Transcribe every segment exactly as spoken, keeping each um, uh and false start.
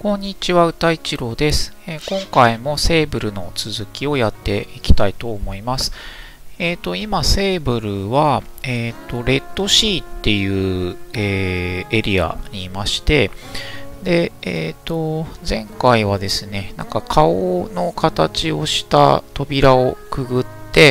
こんにちは、歌一郎です。えー今回もセーブルの続きをやっていきたいと思います。えっ、と、今、セーブルは、えっ、と、レッドシーっていう、えーエリアにいまして、で、えっ、と、前回はですね、なんか顔の形をした扉をくぐって、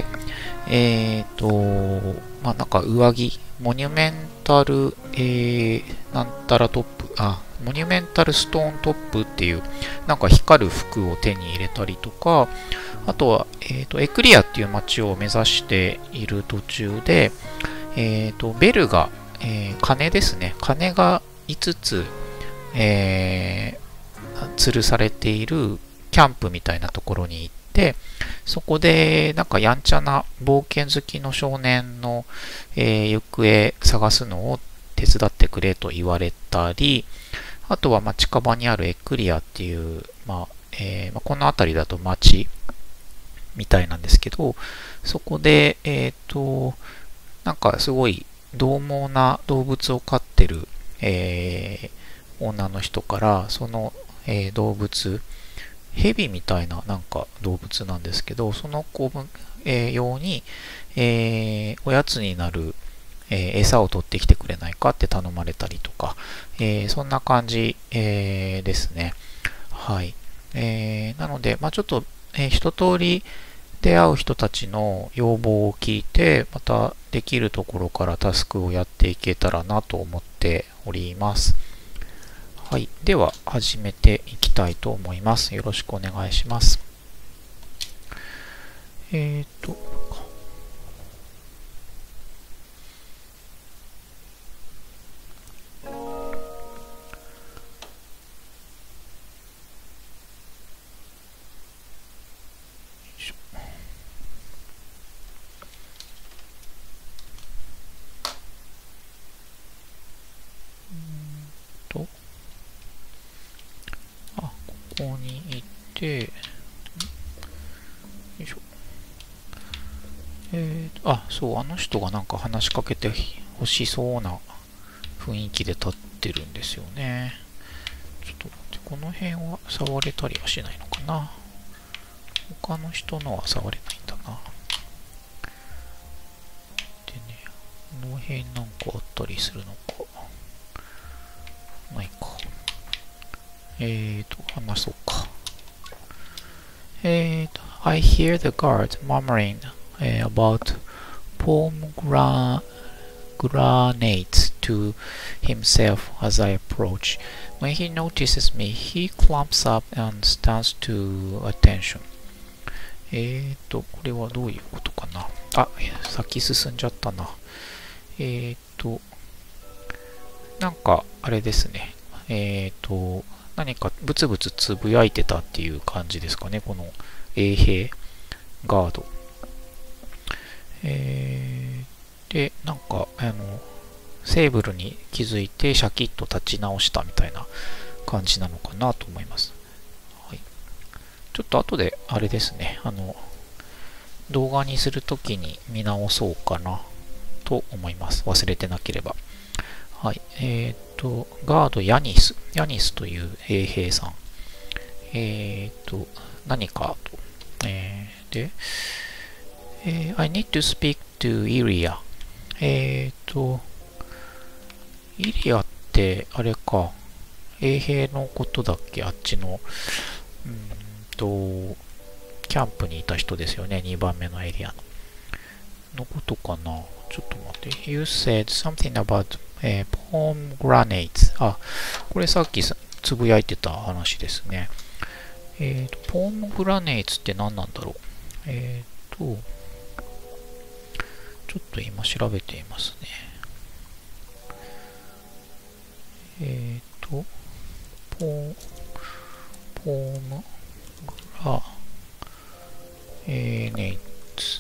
えっ、と、まあ、なんか上着、モニュメンタル、えー、なんたらトップ、あ、モニュメンタルストーントップっていう、なんか光る服を手に入れたりとか、あとは、えっ、と、エクリアっていう街を目指している途中で、えっ、と、ベルが、えー鐘ですね。鐘がいつつ、えー吊るされているキャンプみたいなところに行って、そこでなんかやんちゃな冒険好きの少年の、えー行方探すのを手伝ってくれと言われたり、あとはまあ近場にあるエクリアっていう、まあえーまあ、この辺りだと町みたいなんですけど、そこで、えっと、なんかすごい獰猛な動物を飼ってる、えー女の人から、その、えー動物、蛇みたいななんか動物なんですけど、その子分、えー用に、えーおやつになる、えー餌を取ってきてくれないかって頼まれたりとか、えーそんな感じ、えーですね。はい。えーなので、まあちょっと、えー一通り出会う人たちの要望を聞いて、またできるところからタスクをやっていけたらなと思っております。はい。では、始めていきたいと思います。よろしくお願いします。えっと、よいしょ。うーんと、あ、ここに行って、よいしょ。えーと、あ、そう、あの人がなんか話しかけて欲しそうな雰囲気で立ってるんですよね。ちょっと待って、この辺は触れたりはしないのかな。他の人のは触れないんだな。でね、この辺なんかあったりするのか。ないか。えーと、話そうか。えーと、I hear the guard murmuring、uh, about pomegranate to himself as I approach. When he notices me, he clumps up and stands to attention. えーと、これはどういうことかな。あ、先進んじゃったな。えーと、なんか、あれですね。えーと、何かブツブツつぶやいてたっていう感じですかね。この衛兵ガード。えー、で、なんか、あの、セーブルに気づいてシャキッと立ち直したみたいな感じなのかなと思います。はい、ちょっと後で、あれですね、あの、動画にするときに見直そうかなと思います。忘れてなければ。はい。えっ、と、ガードヤニス。ヤニスという衛兵さん。えっ、と、何かと。えー、で、えー I need to speak to Iria。えっ、と、イリアって、あれか、衛兵のことだっけ、あっちの、うーんと、キャンプにいた人ですよね、にばんめのエリアの。のことかな。ちょっと待って。You said something about、えー、pomegranates。あ、これさっきつぶやいてた話ですね。えっ、と、pomegranatesって何なんだろう。えっ、と、ちょっと今調べていますね。えっ、と、ポ、ポームグラ、えー、ネイツ。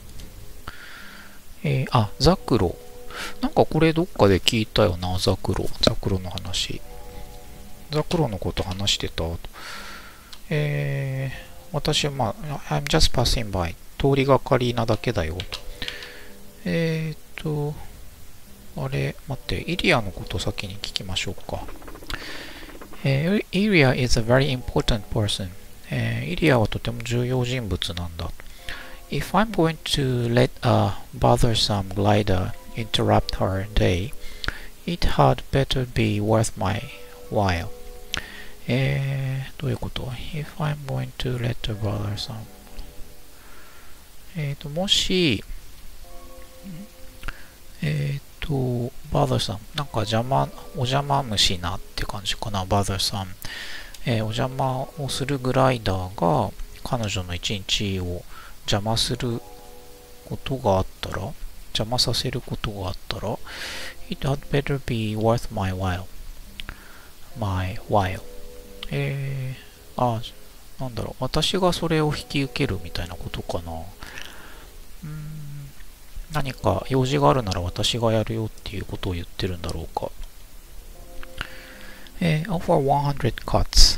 えー、あ、ザクロ。なんかこれどっかで聞いたよな、ザクロ。ザクロの話。ザクロのこと話してた。えー、私はまあ、I'm just passing by。通りがかりなだけだよと。えーと、あれ、待って、イリアのこと先に聞きましょうか。 えー、Ilya is a very important person. えー、イリアはとても重要人物なんだ。If I'm going to let a bothersome glider interrupt her day, it had better be worth my while. えー、どういうこと？ If I'm going to let a bothersome えーと、もし、えーと、bothersome なんか邪魔、お邪魔虫なって感じかな、bothersome。えー、お邪魔をするグライダーが彼女の一日を邪魔することがあったら、邪魔させることがあったら、It had better be worth my while. my while. えー、あ、なんだろう、私がそれを引き受けるみたいなことかな。うーん、何か用事があるなら私がやるよっていうことを言ってるんだろうか。えー、offer one hundred cuts.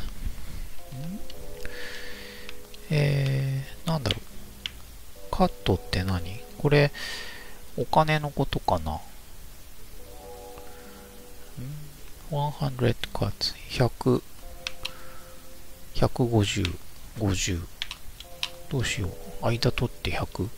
えー、なんだろう。カットって何？これ、お金のことかな。ひゃく cuts。ひゃく、ひゃくごじゅう、ごじゅう。どうしよう。間取ってひゃく。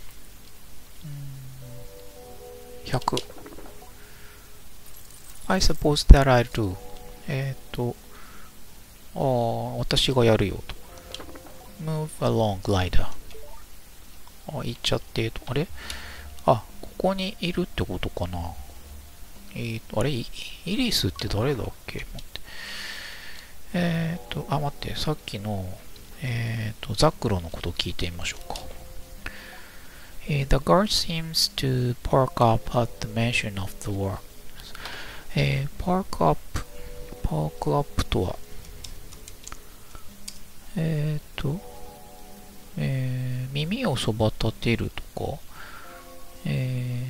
ひゃく。I suppose that I'll do. えっと、ああ、私がやるよと。move along glider。あ、行っちゃって、あれあ、ここにいるってことかな。えーと、あれイリスって誰だっけ？待って。えーと、あ、待って、さっきの、えーと、ザクロのことを聞いてみましょうか。えー、The guard seems to perk up at the mention of the war. えー、perk up、perk up とは、えーと、えー、耳をそば立てるとか、え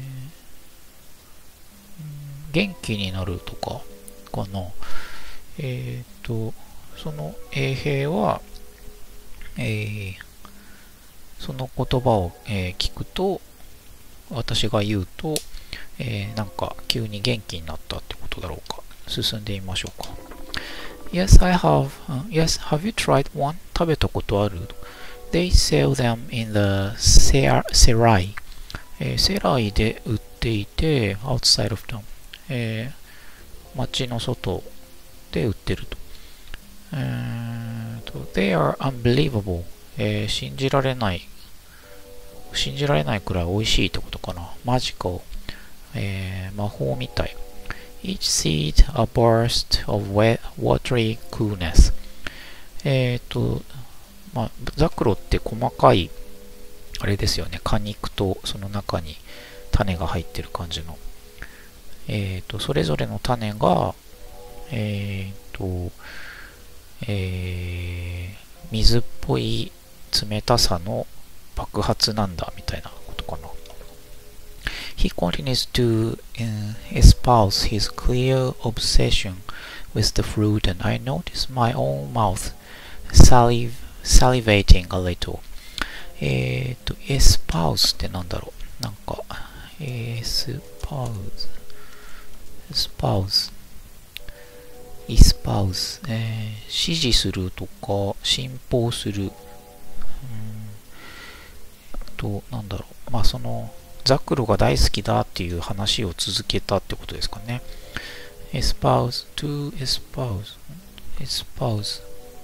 ー、元気になるとかかな。えっと、その衛兵は、えー、その言葉を、えー、聞くと、私が言うと、えー、なんか急に元気になったってことだろうか。進んでみましょうか。Yes, I have. Yes, have you tried one? 食べたことある？ They sell them in the serai. えー、セライで売っていて、outside of town。えー、街の外で売ってると。えーと、They are unbelievable. えー、信じられない。信じられないくらい美味しいってことかな。magical。えー、魔法みたい。Each seed a burst of wet, watery coolness. えっと、まあ、ザクロって細かい、あれですよね。果肉とその中に種が入ってる感じの。えっと、それぞれの種が、えっと、えー、水っぽい冷たさの爆発なんだみたいなことかな。He continues to uh, espouse his clear obsession with the fruit, and I notice my own mouth saliv salivating a little. えっと、espouse ってなんだろう。なんか、espouse, espouse, espouse、えー、支持するとか、信奉する。うんと、なんだろう。まあ、その、ザクロが大好きだっていう話を続けたってことですかね。espouse, to espouse, espouse,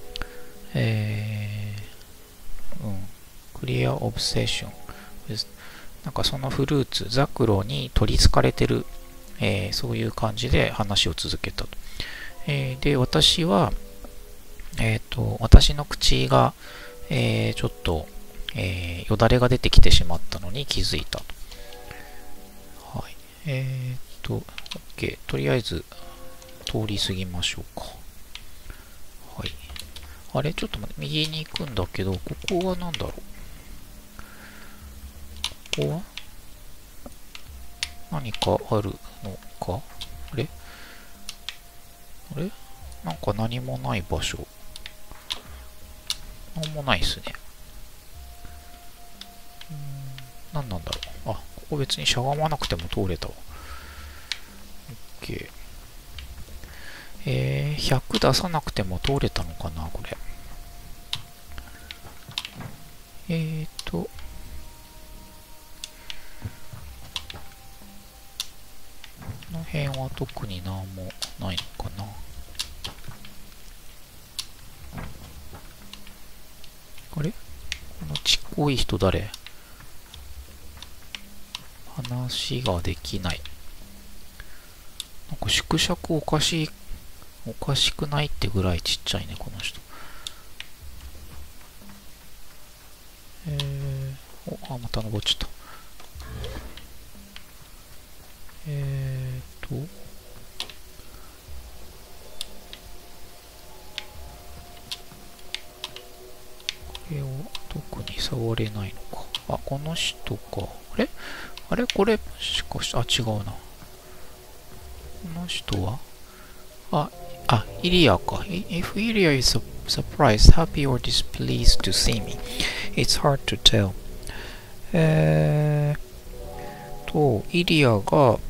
えー、うん、clear obsession with なんかそのフルーツ、ザクロに取り憑かれてる、えー、そういう感じで話を続けたと。えー、で、私は、えっと、私の口が、えー、ちょっと、えー、よだれが出てきてしまったのに気づいたと。はい。えー、っと、OK。とりあえず、通り過ぎましょうか。はい。あれちょっと待って、右に行くんだけど、ここは何だろう。ここは何かあるのか？あれあれなんか何もない場所。何もないっすね。うーん、何なんだろう。あ、ここ別にしゃがまなくても通れたわ。OK。 えー、ひゃく出さなくても通れたのかな、これ。えーと、この辺は特になんもないのかな。あれこのちっこい人誰？話ができない。なんか縮尺おかしい、おかしくないってぐらいちっちゃいね、この人。えー、お、あ、また登っちゃった。えーと、これを特に触れないのか。あ、この人か。あれあれこれ、しかし、あ、違うな。この人はあ、あ、イリアか。If Ilya is surprised, happy or displeased to see me, it's hard to tell. えーと、イリアが、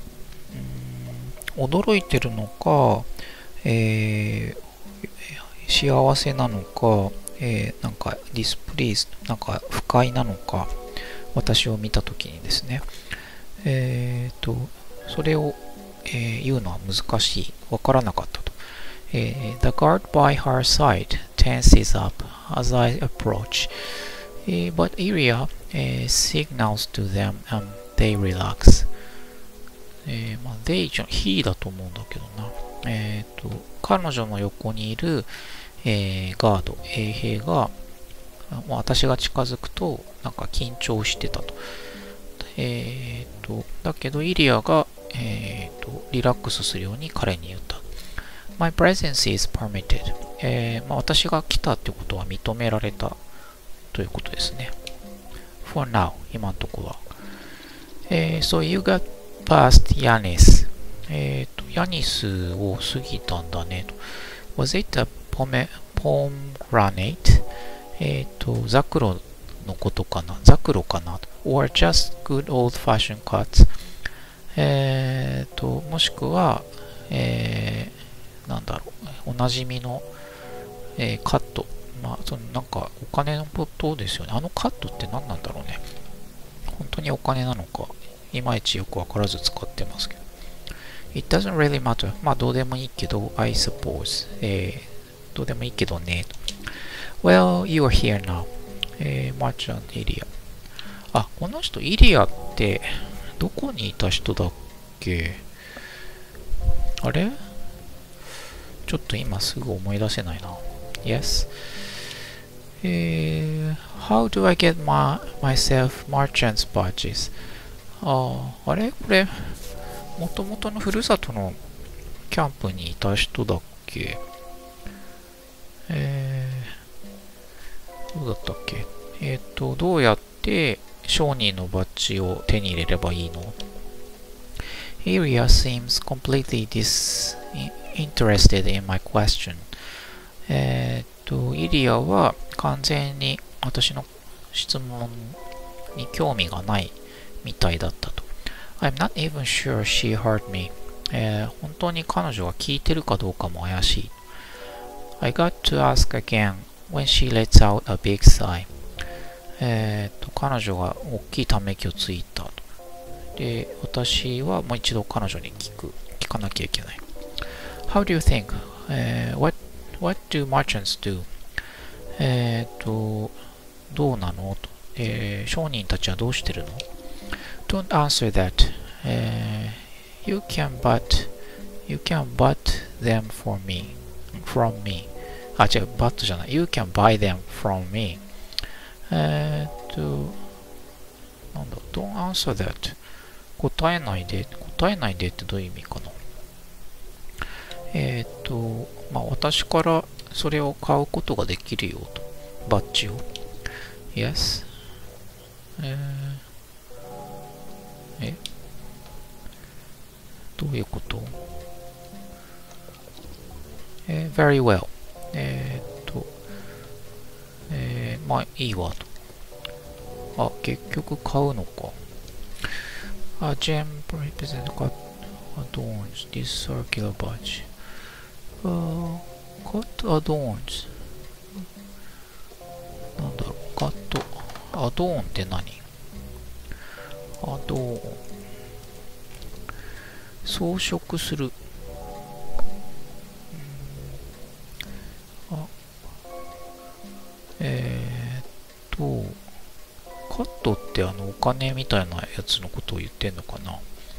驚いてるのか、えー、幸せなのか、えー、なんかディスプリーズ、なんか不快なのか、私を見たときにですね、えーと、それを、えー、言うのは難しい、わからなかったと。えー、The guard by her side tenses up as I approach, uh, but Ilya uh, signals to them and they relax. えー、まあ、they じゃ、he だと思うんだけどな。えっ、ー、と、彼女の横にいる、えー、ガード、衛兵が、まあ、私が近づくと、なんか緊張してたと。えっ、ー、と、だけど、イリアが、えっ、ー、と、リラックスするように彼に言った。My presence is permitted. えー、まあ、私が来たってことは認められたということですね。For now, 今のところは。えー、so you got past Yanis. えっと、ヤニスを過ぎたんだねと。Was it a pomegranate? えっと、ザクロのことかなザクロかな Or just good old-fashioned cuts? えっと、もしくは、えー、なんだろう、おなじみの、えー、カット。まあ、そのなんかお金のことですよね。あのカットって何なんだろうね。本当にお金なのか、いまいちよくわからず使ってますけど。It doesn't really matter. まあ、どうでもいいけど、I suppose. えー、どうでもいいけどね。Well, you are here now. えー、マーチャントイリア。あ、この人、イリアって、どこにいた人だっけ？あれ？ちょっと今すぐ思い出せないな。Yes. えー、How do I get my, myself merchant's badges? ああ、あれこれ、もともとのふるさとのキャンプにいた人だっけ？えー、どうだったっけ？えっと、どうやって商人のバッジを手に入れればいいの？ Ilya seems completely disinterested in my question. えっと、イリアは完全に私の質問に興味がないみたいだったと。I'm not even sure she heard me. えー、本当に彼女が聞いてるかどうかも怪しい。I got to ask again when she lets out a big sigh. えっと、彼女が大きいため息をついたと。で、私はもう一度彼女に聞く、聞かなきゃいけない。How do you think?、えー、what, what do merchants do? えっと、どうなのと、えー。商人たちはどうしてるの？ Don't answer that.、えー、you can but, you can but them for me, from me. あ、違う、but じゃない。You can buy them from me. えっと、なんだ、don't answer that. 答えないで、答えないでってどういう意味かな。えっと、まあ、私からそれを買うことができるよと。バッジを。Yes. えー、えどういうこと？えー、very well. えー、っと、えー、まあいいわと。あ、結局買うのか。A gem represent got adorns this circular badge. Uh, cut add-ons なんだろう、カットアドオンって何？アドオン装飾する。あ、えー、っとカットってあのお金みたいなやつのことを言ってんのかな。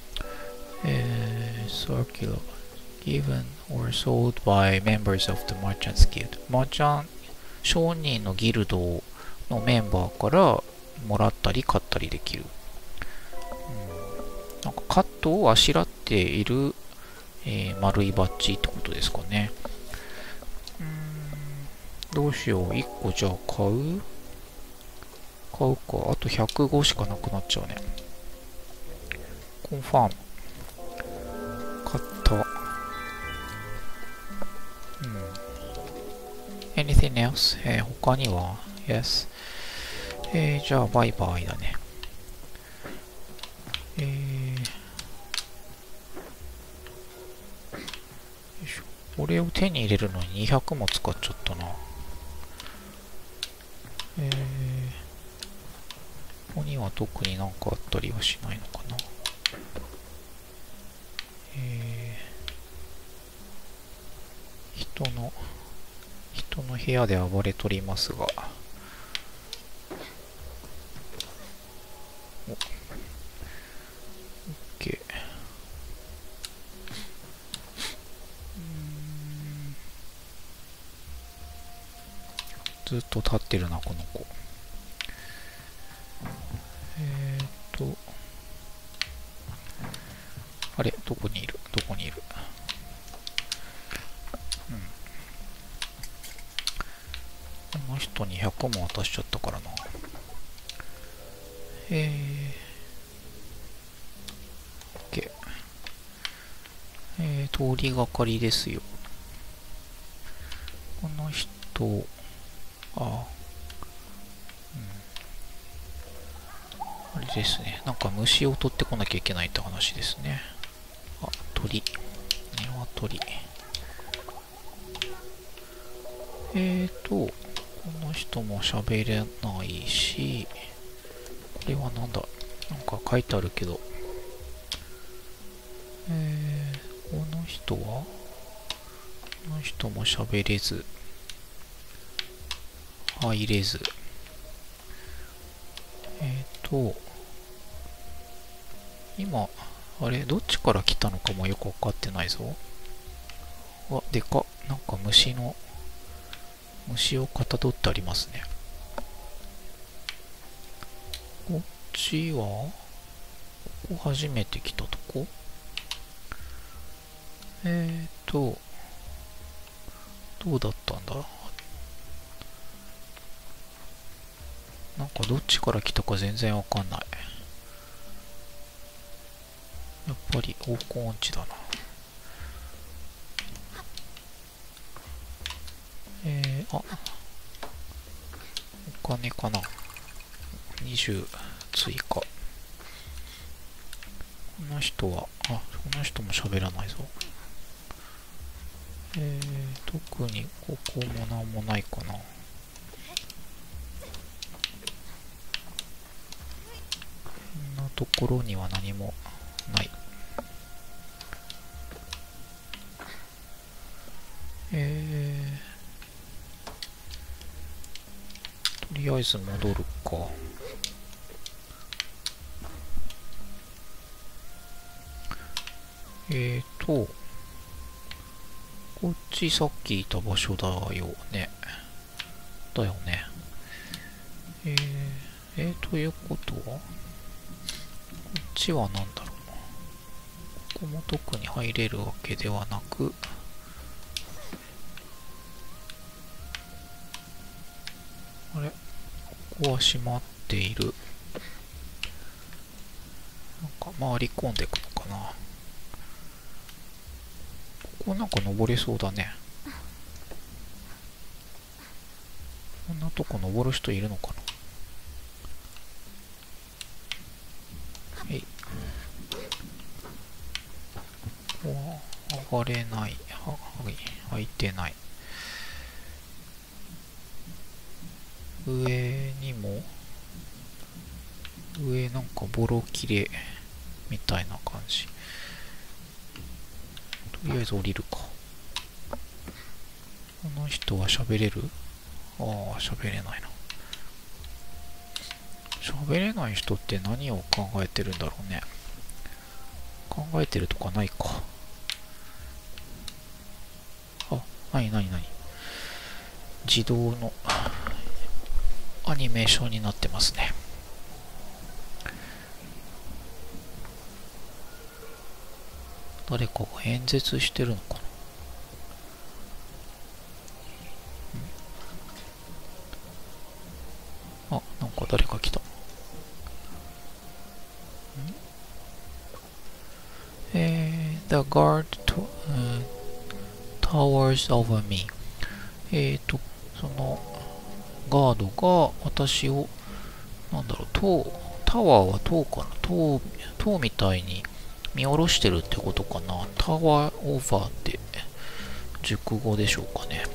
えー、circular given or sold by members of the merchants guild。 マーチャン商人のギルドのメンバーからもらったり買ったりできる。うん、なんかカットをあしらっている、えー、丸いバッジってことですかね。うーん、どうしよう。いっこじゃあ買う買うか。あとひゃくごしかなくなっちゃうね。コンファーム。買った。うん。anything else？ えー、他には Yes。えー、じゃあバイバイだね。えー、よいしょ。これを手に入れるのににひゃくも使っちゃったな。えー、ここには特になんかあったりはしないのかな。えー、人の人の部屋で暴れとりますが、お、OK。ずっと立ってるなこの子。えーっとあれ、どこにいるどこにいる。うん、この人にひゃくも渡しちゃったからな。えー、OK。えー、通りがかりですよ。この人、あ、うん、あれですね。なんか虫を取ってこなきゃいけないって話ですね。あ、鳥。鶏。えーと、この人も喋れないし、これはなんだ、なんか書いてあるけど、えー、この人はこの人も喋れず、入れず。えーと、今、あれ、どっちから来たのかもよくわかってないぞ。わ、でかっ。なんか虫の、虫をかたどってありますね。こっちは、ここ初めて来たとこ？えーと、どうだったんだ？なんかどっちから来たか全然わかんない。やっぱり方向音痴だな。えー、あ、お金かな。にじゅう追加。この人は、あ、この人も喋らないぞ。えー、特にここもなんもないかな。こんなところには何もない。えー、とりあえず戻るか。えーと、こっちさっきいた場所だよね。だよね。えー、えー、ということは、こっちは何だろうな。ここも特に入れるわけではなく、あれ、ここは閉まっている。なんか回り込んでいくのかな。ここなんか登れそうだね。こんなとこ登る人いるのかな。えい。ここは上がれない。は、はい。 開いてない。上にも、上なんかボロ切れみたいな感じ。とりあえず降りるか。この人は喋れる？ああ、喋れないな。喋れない人って何を考えてるんだろうね。考えてるとかないか。あ、なになになに。自動のアニメーションになってますね。誰かが演説してるのかな。あ、なんか誰か来た。えー、The guard to,、uh, towers over me。えーと、そのガードが私を、なんだろう、塔、タワーは塔かな、塔、塔みたいに見下ろしてるってことかな。タワーオーバーって熟語でしょうかね。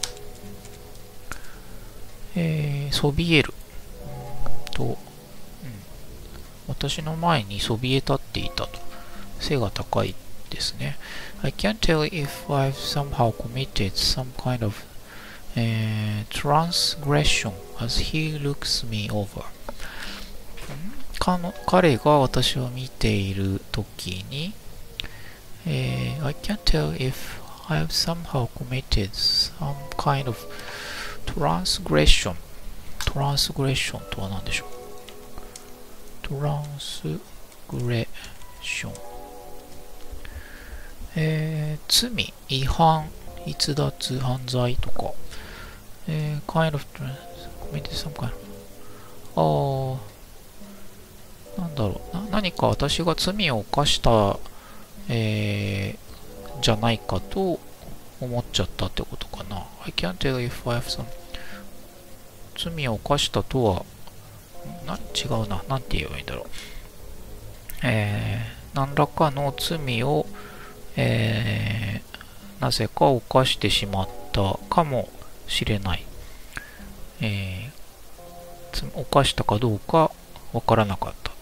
えー、そびえる。と、うん、私の前にそびえ立っていたと。背が高いですね。I can't tell if I've somehow committed some kind of、uh, transgression as he looks me over。彼が私を見ているときに、えー、I can't tell if I've somehow committed some kind of transgression。transgression とは何でしょう。transgression。えー、罪、違反、逸脱、犯罪とか、えー、kind of committed some kind of、あー、なんだろうな、何か私が罪を犯した、えー、じゃないかと思っちゃったってことかな。I can't tell if I have some 罪を犯したとは、な、違うな。なんて言えばいいんだろう。えー、何らかの罪を、えー、なぜか犯してしまったかもしれない。えー、犯したかどうかわからなかったと。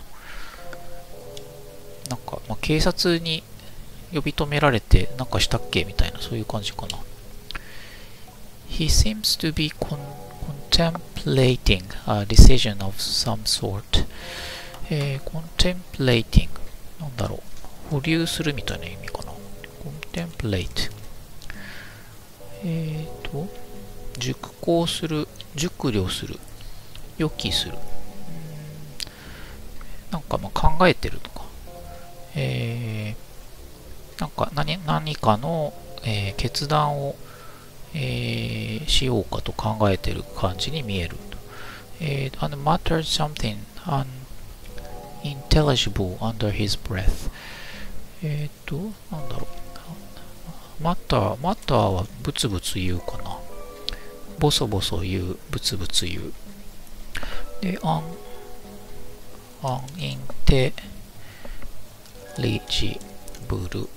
なんか、まあ、警察に呼び止められて、なんかしたっけみたいな、そういう感じかな。He seems to be con contemplating a decision of some sort、えー、contemplating なんだろう、保留するみたいな意味かな。contemplate えっと熟考する、熟慮する、予期する、んなんかまあ考えてるとか、えー、なんか 何, 何かの、えー、決断をえー、しようかと考えている感じに見える。えー、and muttered something unintelligible under his breath。えっと、なんだろう。マター、マターはブツブツ言うかな。ボソボソ言う、ブツブツ言う。で、アン、アンインテリジブル。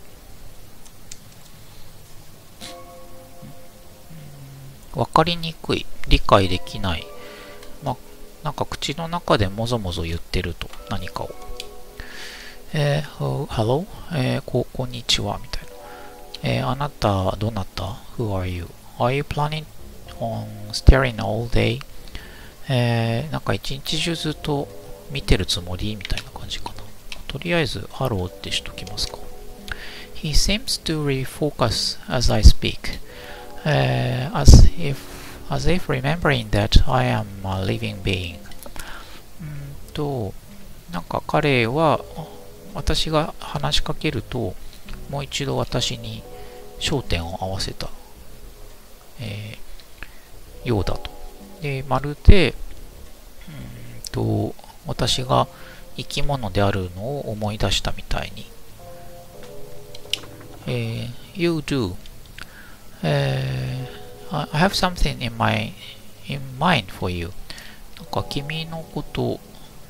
わかりにくい、理解できない。まあ、なんか口の中でもぞもぞ言ってると、何かを。えー、hello? えー、こ、こんにちは、みたいな。えー、あなた、どなた ?Who are you? Are you planning on staring all day? えー、なんか一日中ずっと見てるつもりみたいな感じかな。とりあえず、ハローってしときますか。He seems to refocus as I speak.Uh, as if as if remembering that I am a living being. うんと、なんか彼は私が話しかけるともう一度私に焦点を合わせた、えー、ようだと。で、まるで、うんと私が生き物であるのを思い出したみたいに。えー、You do.Uh, I have something in my in mind for you. なんか君のこと、うん、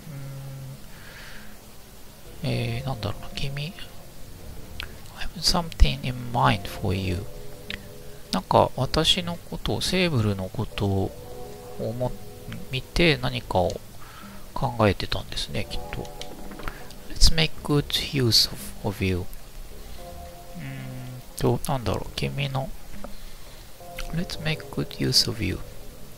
えー、なんだろうな、君、I have something in mind for you. なんか私のことを、セーブルのことを思見て何かを考えてたんですね、きっと。Let's make good use of, of you. うーんと、なんだろう、君の Let's make good use of you.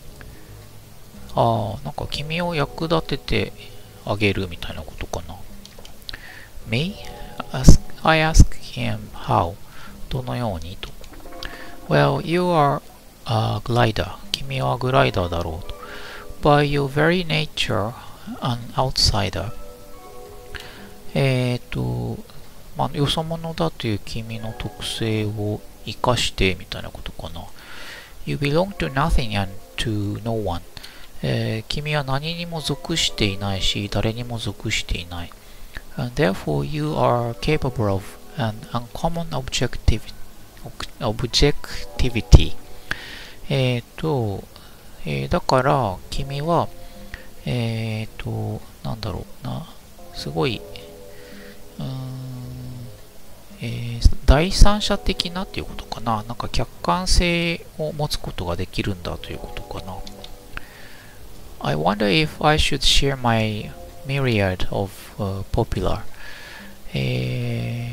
ああ、なんか君を役立ててあげるみたいなことかな。Me? Ask, I ask him how. どのようにと。Well, you are a glider. 君はグライダーだろうと。By your very nature, an outsider. えっと、まあ、よそ者だという君の特性を生かしてみたいなことかな。You belong to nothing and to no one. えー、君は何にも属していないし、誰にも属していない。And therefore, you are capable of an uncommon objective, objectivity. えっと、えー、だから君は、えっと、なんだろうな、すごい、うーん、えー、第三者的なっていうことかな。なんか客観性を持つことができるんだということかな。I wonder if I should share my myriad of、uh, popular. えー、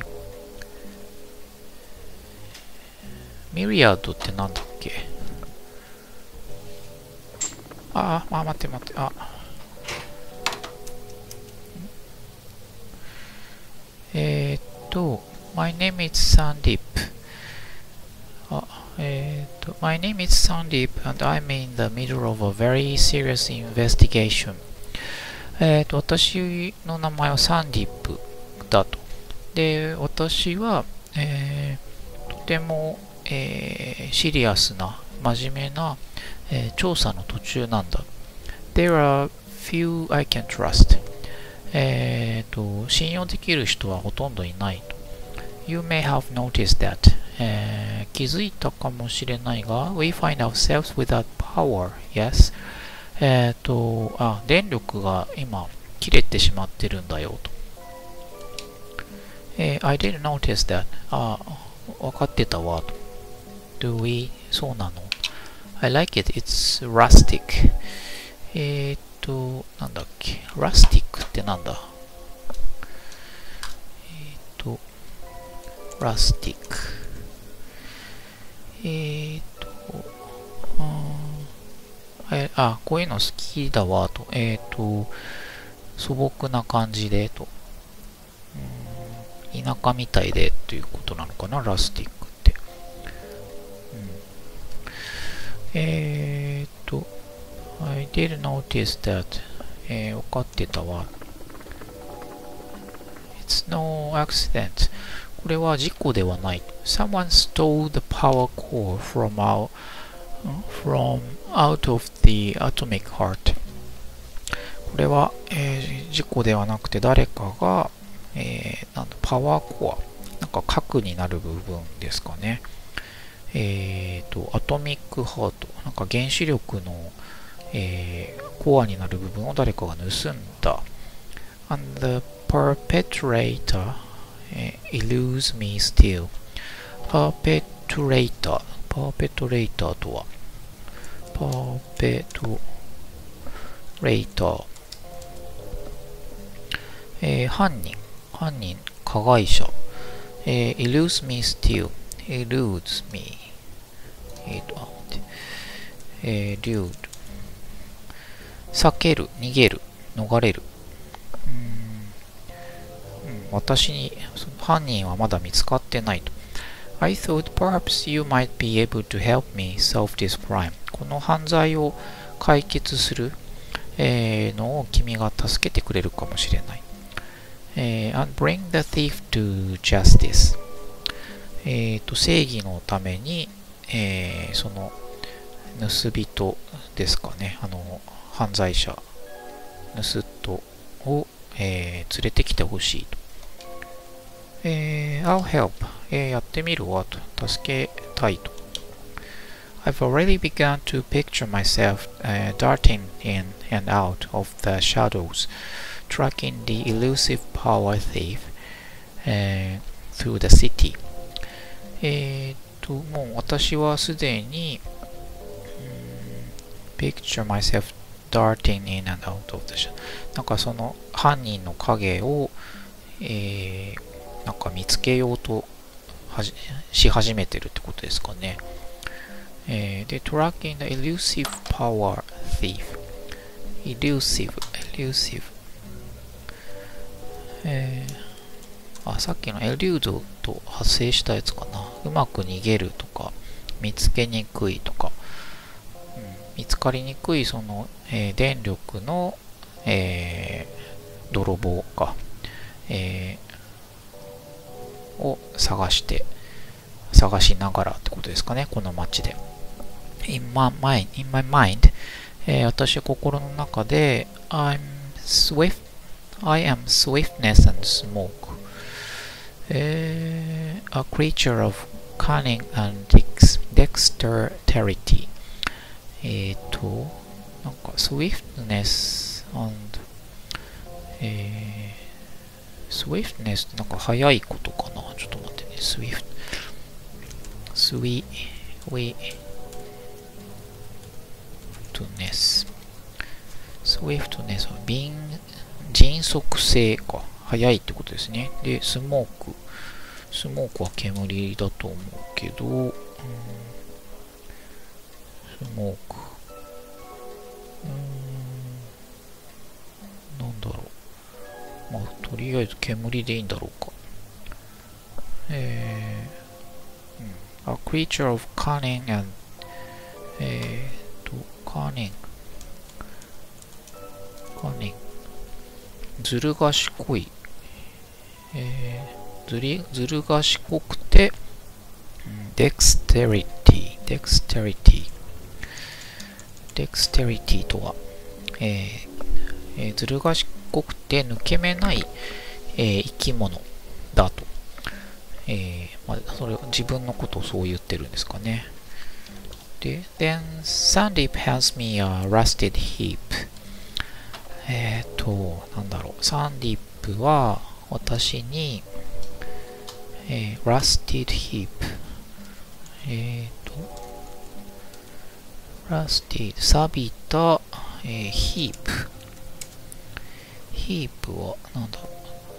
ミリアードってなんだっけ？ああ、待って待って、あ。えー、っと、My name is Sandeep. あ、えー、っと、My name is Sandeep and I'm in the middle of a very serious investigation. えー、っと、私の名前はサンディップだと。で、私は、えー、とても、えー、シリアスな、真面目な、えー、調査の途中なんだ。There are few I can trust. えー、と、信用できる人はほとんどいないと。You may have noticed that. えー、気づいたかもしれないが、We find ourselves without power. Yes. えー、と、あ、電力が今切れてしまってるんだよと。えー、I didn't notice that. あ、分かってたわと。Do we? そうなの。I like it. It's rustic. えー、っと、なんだっけ。rustic ってなんだ？えー、っと、rustic。えー、っと、あ, あ、こういうの好きだわと。えー、っと、素朴な感じでと。うん、田舎みたいでということなのかな、rustic。えーっと、I did notice that、えー、分かってたわ。It's no accident. これは事故ではない。Someone stole the power core from out, from out of the atomic heart. これは、えー、事故ではなくて誰かが、えー、なんだパワーコア、なんか核になる部分ですかね。えーと、アトミックハート、なんか原子力の、えー、コアになる部分を誰かが盗んだ。And the perpetrator、えー、eludes me still. perpetrator、perpetrator とは、perpetrator、えー、犯人、犯人、加害者、えー、eludes me still。eludes me えっと、えー、elude 避ける、逃げる、逃れる。うーん、うん、私に、その犯人はまだ見つかってないと。I thought perhaps you might be able to help me solve this crime. この犯罪を解決する、えー、のを君が助けてくれるかもしれない。えー、and bring the thief to justice.えー、と正義のために、えー、その盗人ですかね、あの犯罪者、盗人を、えー、連れてきてほしいと。えー、I'll help、えー、やってみるわと、助けたいと。I've already begun to picture myself、uh, darting in and out of the shadows, tracking the elusive power thief、uh, through the city.えー、っと、もう私はすでに、picture myself darting in and out of the shadow。なんかその犯人の影を、えー、なんか見つけようとはじし始めてるってことですかね。えー、で、tracking the elusive power thief。elusive, elusive。えー、あ、さっきの elude と派生したやつかな。うまく逃げるとか、見つけにくいとか、うん、見つかりにくいその、えー、電力の、えー、泥棒か、えー、を探して、探しながらってことですかね、この街で。in my mind, in my mind、えー、私は心の中で I'm swift, I am swiftness and smoke、えー、a creature of cunning and dexterity。えっと、なんか swiftness and、えー、swiftness ってなんか速いことかな。ちょっと待ってね。swift sweetness swiftness は迅迅速性か。速いってことですね。で、スモーク。スモークは煙だと思うけど、うん、スモーク。うーん、なんだろう。まあ、とりあえず煙でいいんだろうか。えー、うん、a creature of cunning and えーと、cunning cunning ずる賢い、えー、ずり、ずる賢くて、dexterity dexterity dexterity とは、えーえー、ずる賢くて抜け目ない、えー、生き物だと、えーまあ、それは自分のことをそう言ってるんですかね。で、then Sandeep has me a rusted heap。えっと、なんだろう、サンディップは私に、えー、rusted heap。えっと、rusted、錆びた、えー、heap。heap は、なんだろう。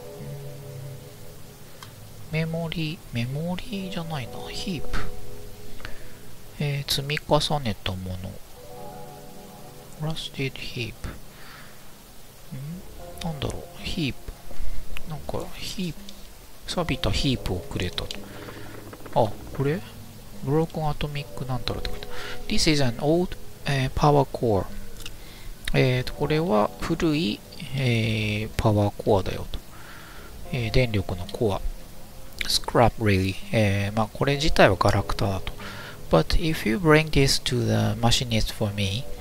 メモリー、メモリーじゃないな、heap。えー、積み重ねたもの。rusted heap。んなんだろう、heap。なんか、heap。錆びたヒープをくれたと。あ、これ ?Broken Atomic なんたらって書いてある。This is an old、uh, power core。えっと、これは古い、えー、パワーコアだよと。えー、電力のコア。Scrap really。えー、まあ、これ自体はガラクタだと。But if you bring this to the machinist for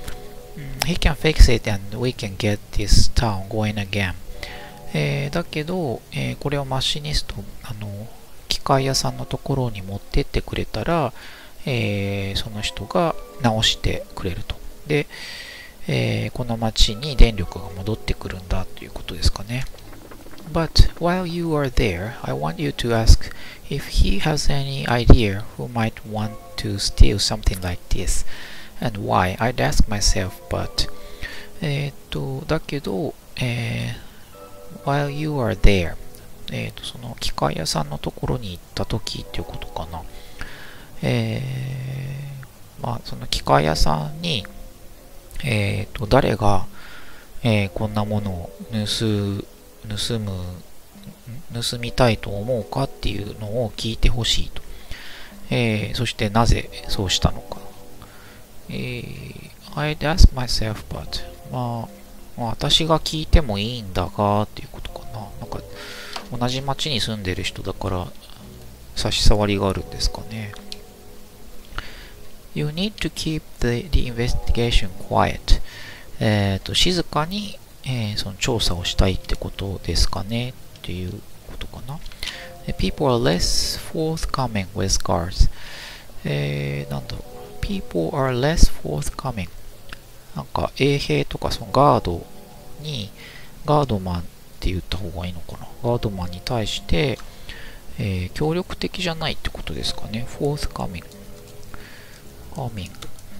me,、he can fix it and we can get this town going again。えー、だけど、えー、これをマシニスト、あの、機械屋さんのところに持ってってくれたら、えー、その人が直してくれると。で、えー、この町に電力が戻ってくるんだということですかね。But while you are there, I want you to ask if he has any idea who might want to steal something like this and why. I'd ask myself, but えっと、だけど、えー、while you are there、えっと、その機械屋さんのところに行った時っていうことかな。えー、まあ、その機械屋さんに、えっと、誰が、えー、こんなものを盗盗む、盗みたいと思うかっていうのを聞いてほしいと。えー、そしてなぜそうしたのか。えー、I'd ask myself, but まあ、まあ、私が聞いてもいいんだがっていうことかな。なんか同じ町に住んでる人だから差し障りがあるんですかね。You need to keep the, the investigation quiet。えっと、静かにえー、その調査をしたいってことですかねっていうことかな。People are less forthcoming with guards。えー、なんだろう。People are less forthcoming。なんか衛兵とかそのガードに、ガードマンって言った方がいいのかな。ガードマンに対して、 えー、協力的じゃないってことですかね。forthcoming。coming。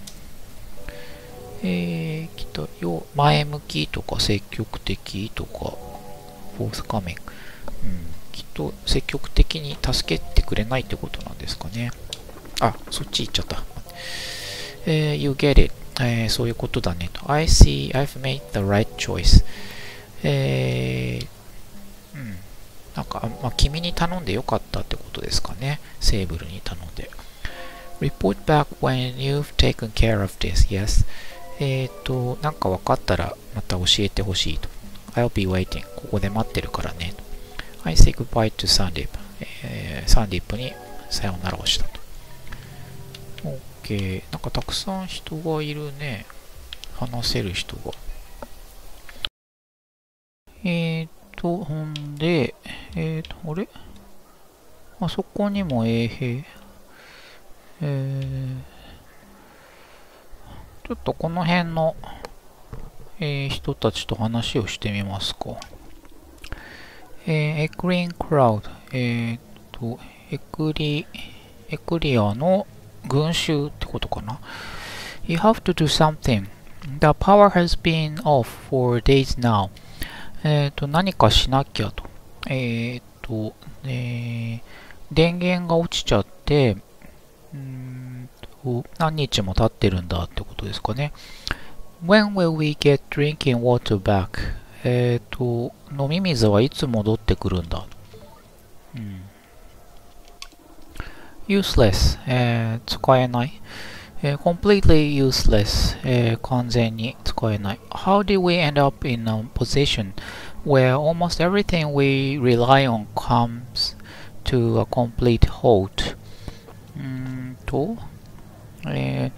えー、きっと、前向きとか積極的とか、forthcoming。うん、きっと積極的に助けてくれないってことなんですかね。あ、そっち行っちゃった。えー、you get it、えー。そういうことだねと。I see I've made the right choice。えー、うん。なんか、まあ、君に頼んでよかったってことですかね。セーブルに頼んで。report back when you've taken care of this, yes。えっと、なんか分かったらまた教えてほしいと。I'll be waiting。ここで待ってるからね。I say goodbye to Sandip。えー、サンディップにさようならをしたと。OK。なんかたくさん人がいるね。話せる人が。えーと、ほんで、えーと、あれあそこにも衛兵。えー、ちょっとこの辺の、えー、人たちと話をしてみますか。えー、エクリンクラウド。えーと、エクリ、エクリアの群衆ってことかな。You have to do something. The power has been off for days now. えっと、何かしなきゃと。えっと、えー、電源が落ちちゃって、うーんと何日も経ってるんだってことですかね。When will we get drinking water back? えっと、飲み水はいつ戻ってくるんだ。うん、useless、えー、使えない。えー、completely useless、えー、完全に使えない。How did we end up in a position where almost everything we rely on comes to a complete halt? うーんと、えー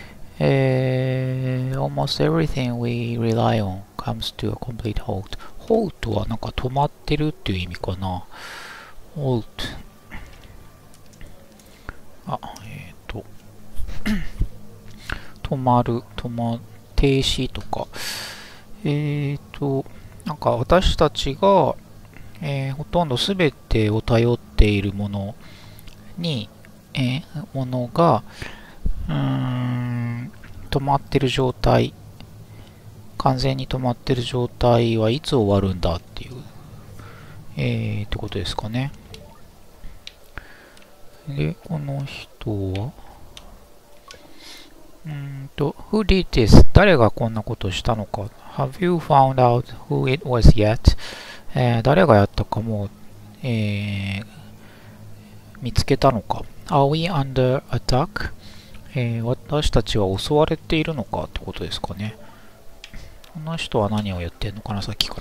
えー、almost everything we rely on comes to a complete halt. halt はなんか止まってるっていう意味かな。halt。あ、えっと、止まる、止ま、停止とか。えっと、なんか私たちが、えー、ほとんどすべてを頼っているものに、えー、ものが、うーん、止まってる状態、完全に止まってる状態はいつ終わるんだっていう、えー、ってことですかね。で、この人は、うーんと、Who did this? 誰がこんなことをしたのか。Have you found out who it was yet? えー、誰がやったかもう、えー、見つけたのか。Are we under attack? えー、私たちは襲われているのかってことですかね。この人は何を言ってんのかな、さっきから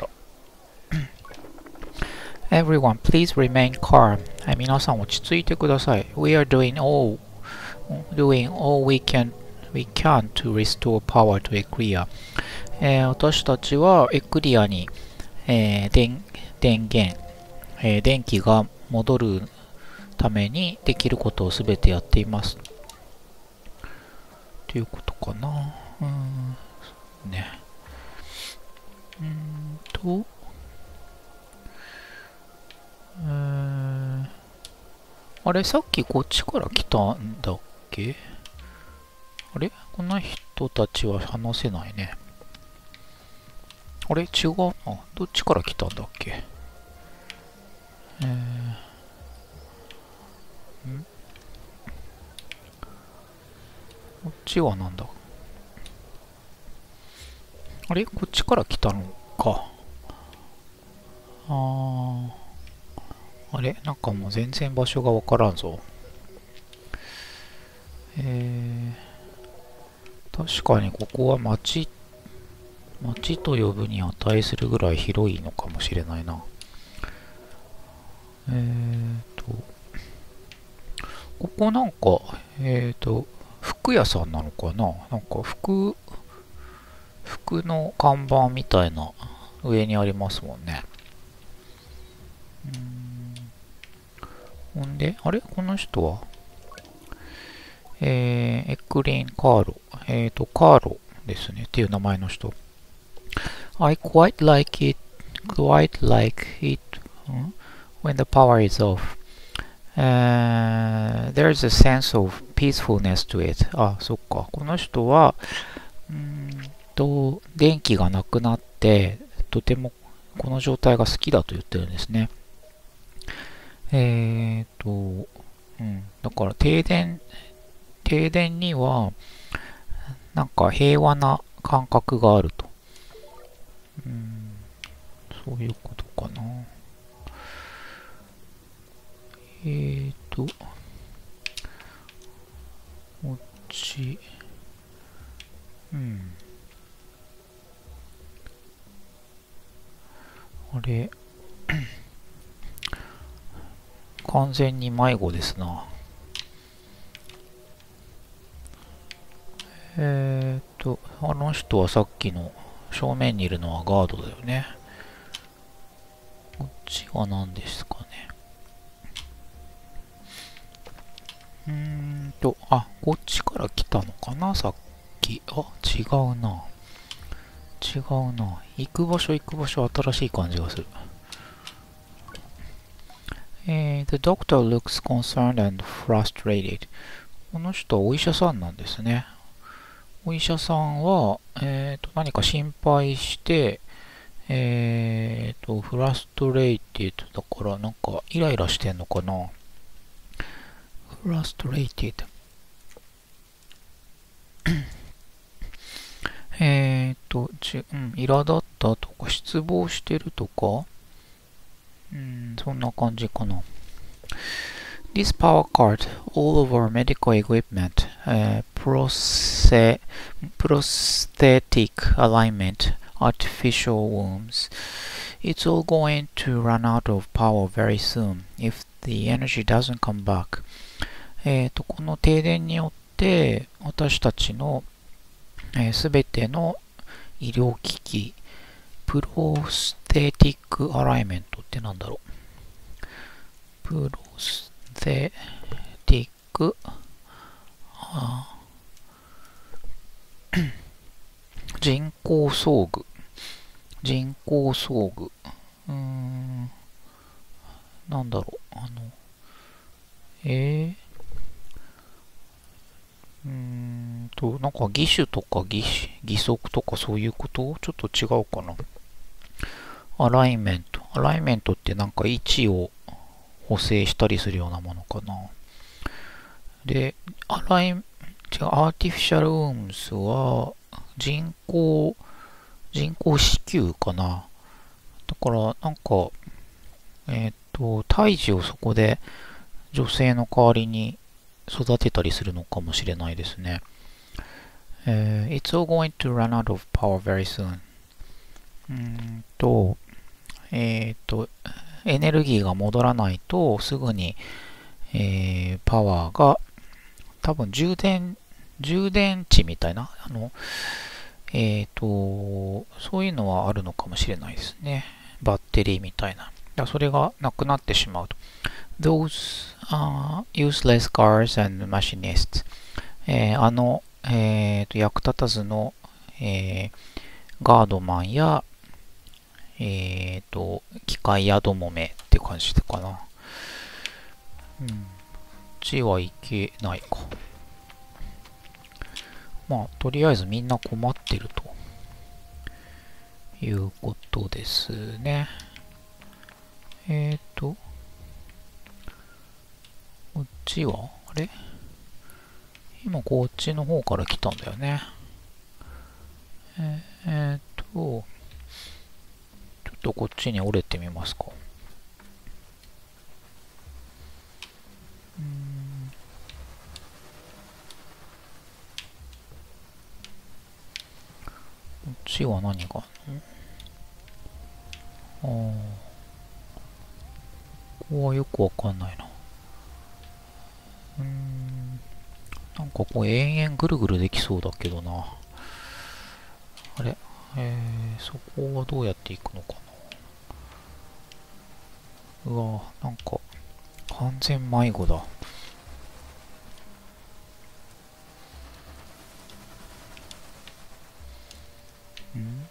。Everyone, please remain calm. はい、皆さん落ち着いてください。We are doing all, doing all we can, we can to restore power to Ecria. えー、私たちはエクリアに、えー、電, 電源、えー、電気が戻るためにできることをすべてやっています。ということかな。うーん。ね。うーんと。うーん。あれ、さっきこっちから来たんだっけ？あれ？この人たちは話せないね。あれ？違うな。どっちから来たんだっけ？えー、ん？こっちはなんだ？あれ？こっちから来たのか。あー。あれ？なんかもう全然場所がわからんぞ。えー、確かにここは町、町と呼ぶに値するぐらい広いのかもしれないな。えーと、ここなんか、えーと、服屋さんなのかな？なんか服、服の看板みたいな上にありますもんね。うーん、ほんで、あれ？この人はえー、エクリン・カーロ。えーと、カーロですね。っていう名前の人。I quite like it, quite like it、hmm? when the power is off. Uh, there's a sense of peacefulness to it. あ、そっか。この人は、うーんと、電気がなくなって、とてもこの状態が好きだと言ってるんですね。えーと、うん、だから停電、停電には、なんか平和な感覚があると。うん、そういうことかな。えーと、こっち、うん。あれ、完全に迷子ですな。えーと、あの人はさっきの正面にいるのはガードだよね。こっちは何ですかね。うーんと、あ、こっちから来たのかな、さっき。あ、違うな。違うな。行く場所行く場所新しい感じがする。えー、The doctor looks concerned and frustrated. この人はお医者さんなんですね。お医者さんは、えーと、何か心配して、えーと、フラストレイティッドだから、なんかイライラしてんのかな。フラストレイティッド。えーと、ち、うん、苛立ったとか、失望してるとか、うん、そんな感じかな。This power cut all of our medical equipment, uh, proce- prosthetic alignment, artificial wombs. It's all going to run out of power very soon if the energy doesn't come back. えっと、この停電によって私たちのすべての医療機器、プロステティックアライメントってなんだろう。プロステティック、人工装具。人工装具。うーん、なんだろう。あの、えー、うーんと、なんか義手とか義義足とかそういうことちょっと違うかな。アライメント。アライメントってなんか位置を補正したりするようなものかな。で、アライ、違う、アーティフィシャルウームスは人工、人工子宮かな。だから、なんか、えっと、胎児をそこで女性の代わりに育てたりするのかもしれないですね。えー、It's all going to run out of power very soon. うーんと、えっと、エネルギーが戻らないとすぐに、えー、パワーが多分充電、充電池みたいな、あの、えっと、そういうのはあるのかもしれないですね。バッテリーみたいな。それがなくなってしまうと。Those、uh, useless guards and machinists、えー、あの、えー、と役立たずの、えー、ガードマンや、えー、と機械宿もめって感じかな。うん。こっちはいけないか。まあ、とりあえずみんな困ってるということですね。えっ、ー、と、こっちはあれ今こっちの方から来たんだよね。えっ、ー、と、ちょっとこっちに折れてみますか。うーんこっちは何があるの？ああ。ここはよくわかんないな。うーん。なんかこう延々ぐるぐるできそうだけどな。あれえー、そこはどうやって行くのかな。うわなんか、完全迷子だ。ん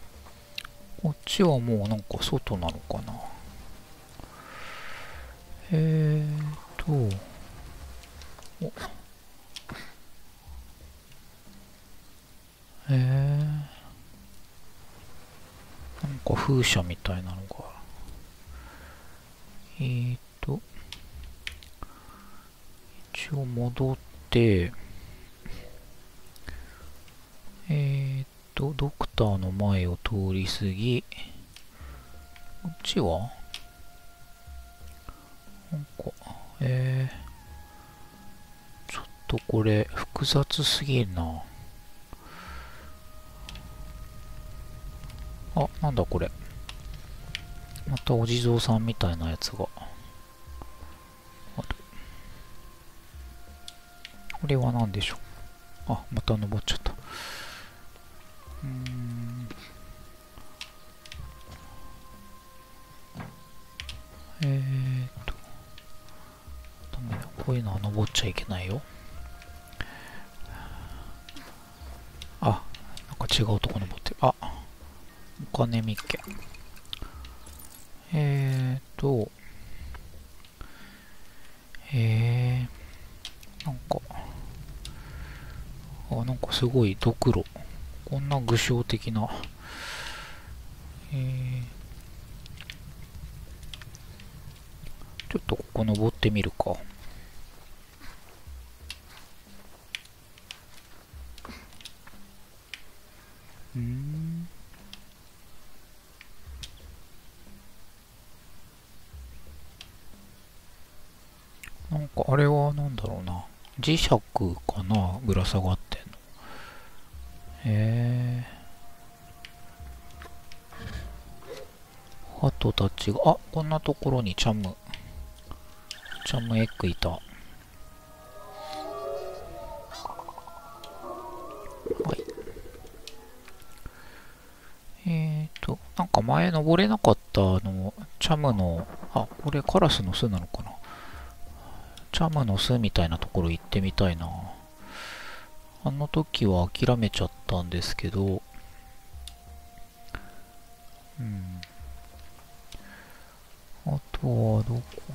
こっちはもうなんか外なのかな。 えーと、おえー、なんか風車みたいなのが。えーと、一応戻って、えーと、ドクターの前を通り過ぎ、こっちはなんか、えー、ちょっとこれ複雑すぎるな。あ、なんだこれ。またお地蔵さんみたいなやつが。ある。これは何でしょう。あ、また登っちゃった。うーん。えーっと。ダメだ。こういうのは登っちゃいけないよ。あ、なんか違うとこ登ってる。あ、お金見っけ。えーっと。えー、なんか、あ、なんかすごいドクロ。こんな具象的な。えー、ちょっとここ登ってみるか。うーん。なんかあれはなんだろうな。磁石かな、ぶら下がってんの。へえ。鳩たちが、あ、こんなところにチャム、チャムエッグいた。はい。えーと、なんか前登れなかったあの、チャムの、あ、これカラスの巣なのかな。チャムの巣みたいなところ行ってみたいな。あの時は諦めちゃったんですけど、うん。あとはどこだ。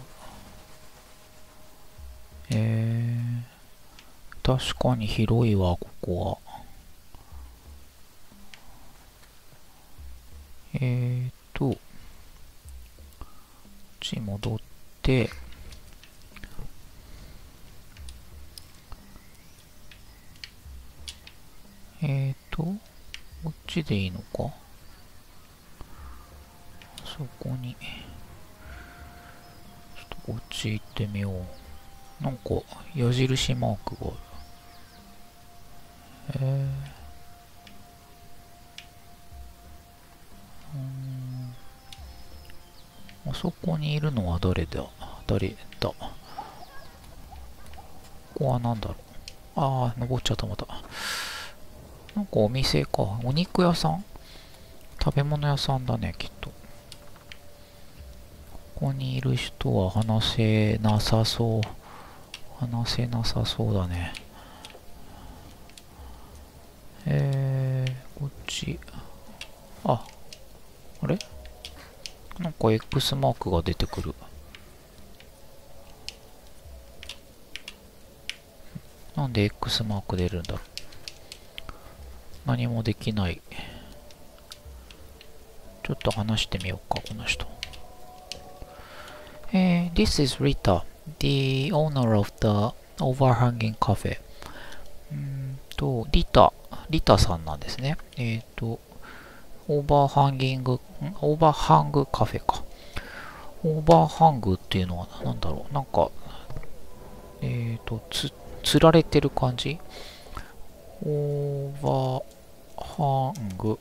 えー、確かに広いわ、ここは。えーと、こっち戻って、えーと、こっちでいいのか。そこに、ちょっとこっち行ってみよう。なんか、矢印マークがある。えー、うーん。あそこにいるのは誰だ誰だここは何だろう。あー、登っちゃったまた。なんかお店か。お肉屋さん食べ物屋さんだね、きっと。ここにいる人は話せなさそう。話せなさそうだね。えー、こっち。あ、あれなんか X マークが出てくる。なんで X マーク出るんだろう。何もできない。ちょっと話してみようか、この人。えー、This is Rita, the owner of the overhanging cafe. うーんと、リタ、リタさんなんですね。えっ、ー、と、オーバーハンギング、んオーバーハングカフェか。オーバーハングっていうのは何だろう。なんか、えっ、ー、と、つ、つられてる感じ。オーバーハング。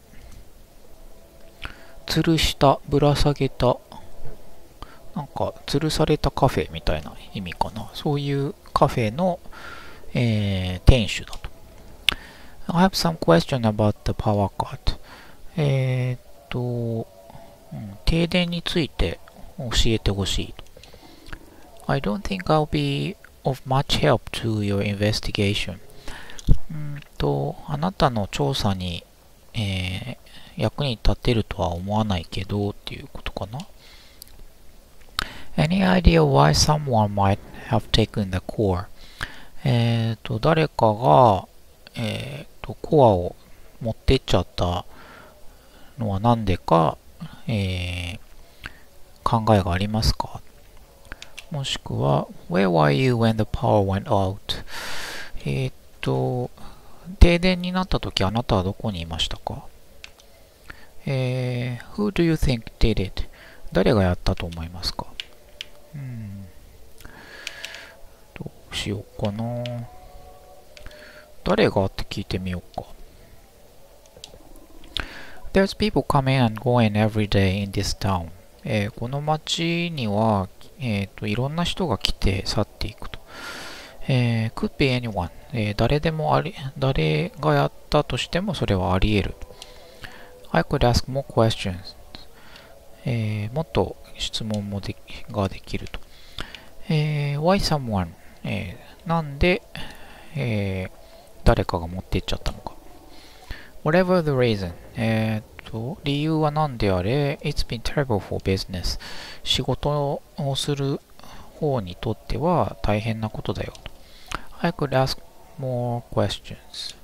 吊るした、ぶら下げた、なんか、吊るされたカフェみたいな意味かな。そういうカフェの、えー、店主だと。I have some question about the power cut. えーっと、うん、停電について教えてほしい。I don't think I'll be of much help to your investigation. うんと、あなたの調査に、えー、役に立てるとは思わないけどっていうことかな。 Any idea why someone might have taken the core? えっと、誰かが、えっと、コアを持っていっちゃったのは何でか、えー、考えがありますか？もしくは、Where were you when the power went out? えっと、停電になった時あなたはどこにいましたか？えー、Who do you think did it? 誰がやったと思いますか？うん、どうしようかな。誰がって聞いてみようか。There's people coming and going every day in this town. えー、この町には、えーと、いろんな人が来て去っていくと。えー、could be anyone、えー、誰でもあり、誰がやったとしてもそれはあり得る。I could ask more questions、えー、もっと質問もでができると。えー、why someone、えー、なんで、えー、誰かが持っていっちゃったのか。Whatever the reason、えー、と理由は何であれ、It's been terrible for business、仕事をする方にとっては大変なことだよと。I could ask more questions、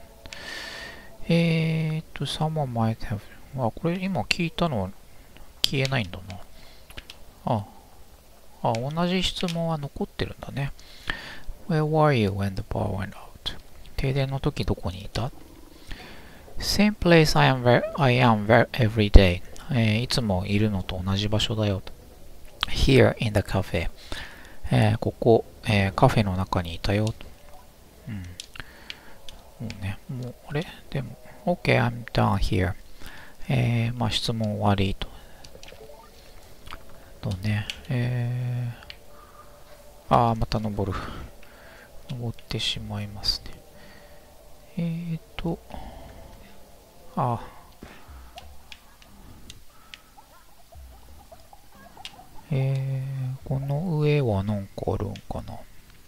えーと、someone might have、あ、これ今聞いたの消えないんだな。あ、あ、同じ質問は残ってるんだね。Where were you when the power went out? 停電の時どこにいた？ Same place I am, where, I am where every day、えー。いつもいるのと同じ場所だよと。Here in the cafe、えー、ここ、えー、カフェの中にいたよと。うん。もうね、もう、あれでも、OK, I'm done here。えー、まあ質問終わりと。とね、えー、あー、また登る。登ってしまいますね。えーと、あえー、この上は何かあるんかな。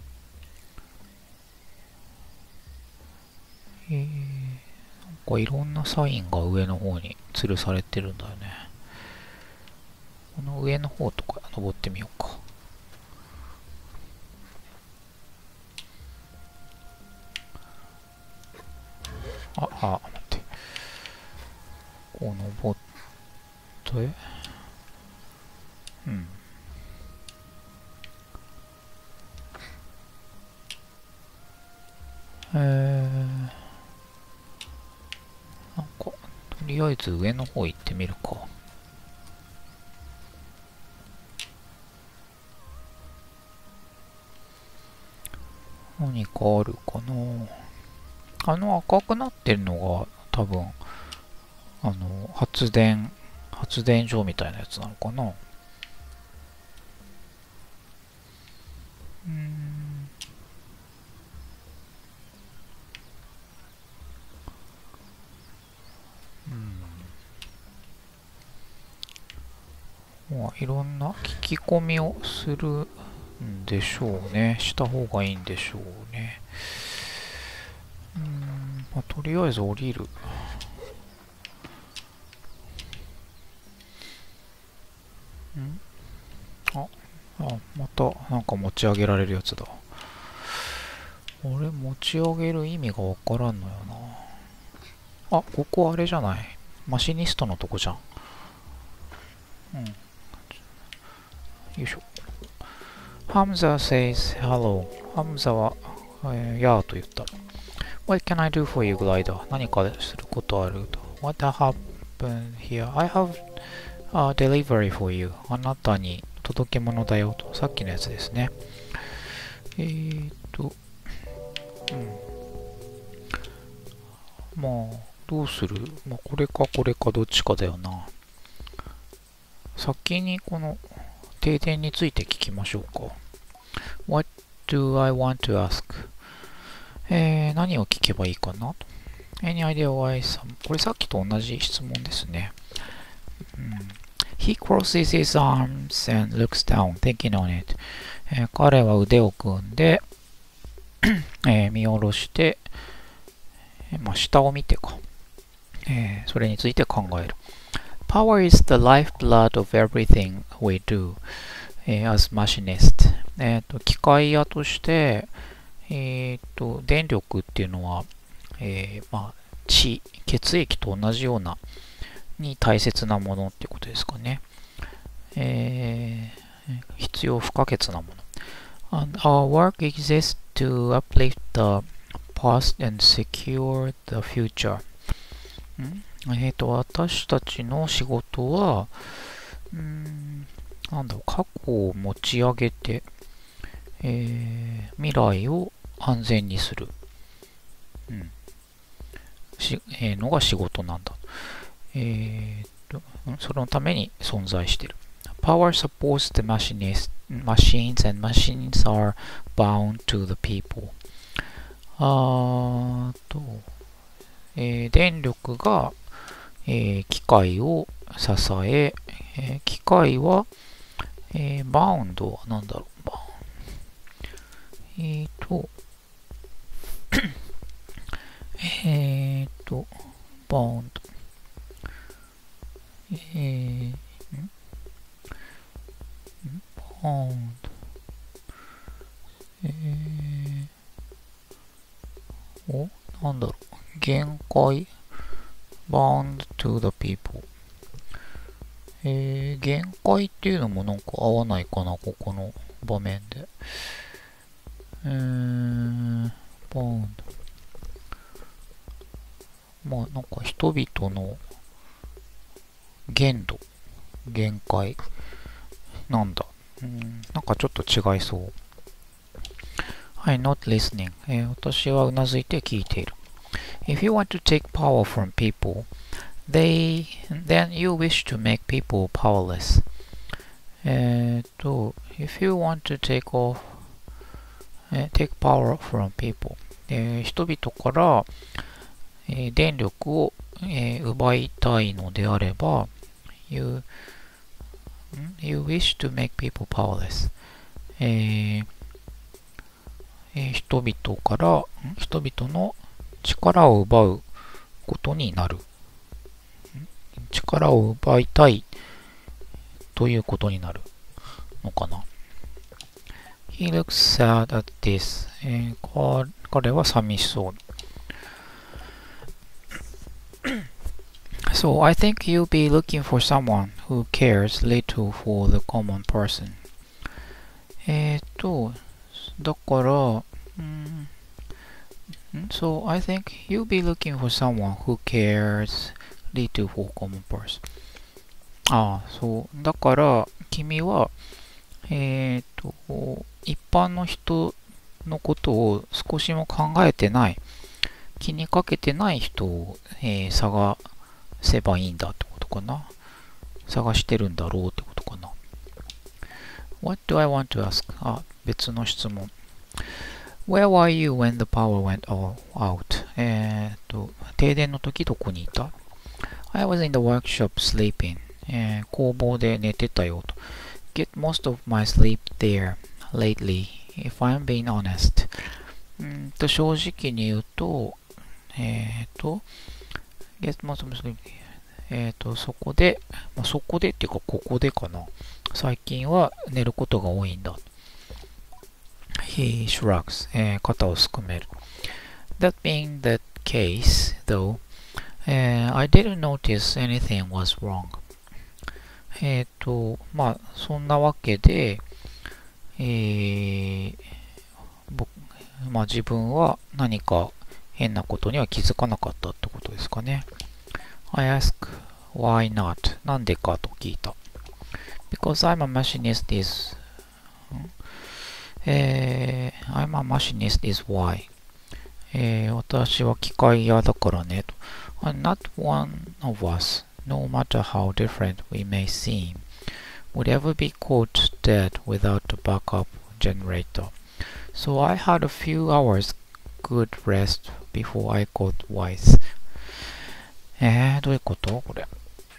えー、なんかいろんなサインが上の方に吊るされてるんだよね。この上の方とか登ってみようか。あ、あ、待って。こう登って、うん。えー、なんか、とりあえず上の方行ってみるか。何かあるかな。あの赤くなってるのが多分、あの、発電、発電所みたいなやつなのかな。うーん。うん。まあ、いろんな聞き込みをするんでしょうね。した方がいいんでしょうね。うーん。まあ、とりあえず降りる。んあ、あ、またなんか持ち上げられるやつだ。俺持ち上げる意味がわからんのよな。あ、ここあれじゃない。マシニストのとこじゃん。うん。よいしょ。ハムザ says hello。ハムザは、えー、やーと言った。What can I do for you, Glider? 何かすることあると。What happened here? I have a delivery for you. あなたに届け物だよと。さっきのやつですね。えーっと、うん。まあ、どうする？まあ、これかこれかどっちかだよな。先にこの停電について聞きましょうか。What do I want to ask? えー、何を聞けばいいかなと。Any idea why some... これさっきと同じ質問ですね。うん、He crosses his arms and looks down, thinking on it. えー、彼は腕を組んで、えー、見下ろして、えーまあ、下を見てか、えー。それについて考える。Power is the lifeblood of everything we do. えー as machinist。えっと、機械屋として、えっと、電力っていうのは、えー、まあ、血、血液と同じような、に大切なものってことですかね。えー、必要不可欠なもの。And our work exists to uplift the past and secure the future. んえっと、私たちの仕事は、うーん、なんだろう、過去を持ち上げて、えー、未来を安全にする、うんしえー、のが仕事なんだ。えー、っと、そのために存在している。Power supports the machines, machines and machines are bound to the people. あーと、えー、電力が、えー、機械を支え、えー、機械は、えー、バウンドは何だろう、バウンえーと、えーと、バウンド、えー、んバウンド、えー、お、なんだろう、限界、bound to the people。えー、限界っていうのもなんか合わないかな、ここの場面で。えー、bound。まあなんか人々の限度、限界なんだ。うん、なんかちょっと違いそう。はい、not listening、えー。私はうなずいて聞いている。If you want to take power from people, they, then you wish to make people powerless. えっと、if you want to take off, take power from people、えー、人々から、えー、電力を、えー、奪いたいのであれば、you, you wish to make people powerless、えーえー、人々から人々の力を奪うことになる。力を奪いたいということになるのかな。He looks sad at this、えー、彼は寂しそう。So I think you'll be looking for someone who cares little for the common person. えっと、だから、うん、So I think you'll be looking for someone who cares little for common person. ああ、そう。だから、君は、えっと、一般の人のことを少しも考えてない、気にかけてない人を、えー、探せばいいんだってことかな。探してるんだろうってことかな。What do I want to ask? あ、別の質問。Where were you when the power went all out? えっと、停電の時どこにいた？ I was in the workshop sleeping. えー、工房で寝てたよと。Get most of my sleep there lately, if I'm being honest. うんと、正直に言うと、えっと、Get most of my sleep. えっと、そこで、まあ、そこでっていうか、ここでかな。最近は寝ることが多いんだ。He shrugs、えー、肩をすくめる。That being the case, though, uh, I didn't notice anything was wrong. えっと、まあ、そんなわけで、えー、僕、まあ自分は何か変なことには気づかなかったってことですかね。I ask, why not? なんでかと聞いた。Because I'm a machinist is, えー、I'm a machinist is why. えー、私は機械屋だからねと。I'm not one of us, no matter how different we may seem, would ever be caught dead without a backup generator. So I had a few hours good rest before I got wise. えー、どういうことこれ。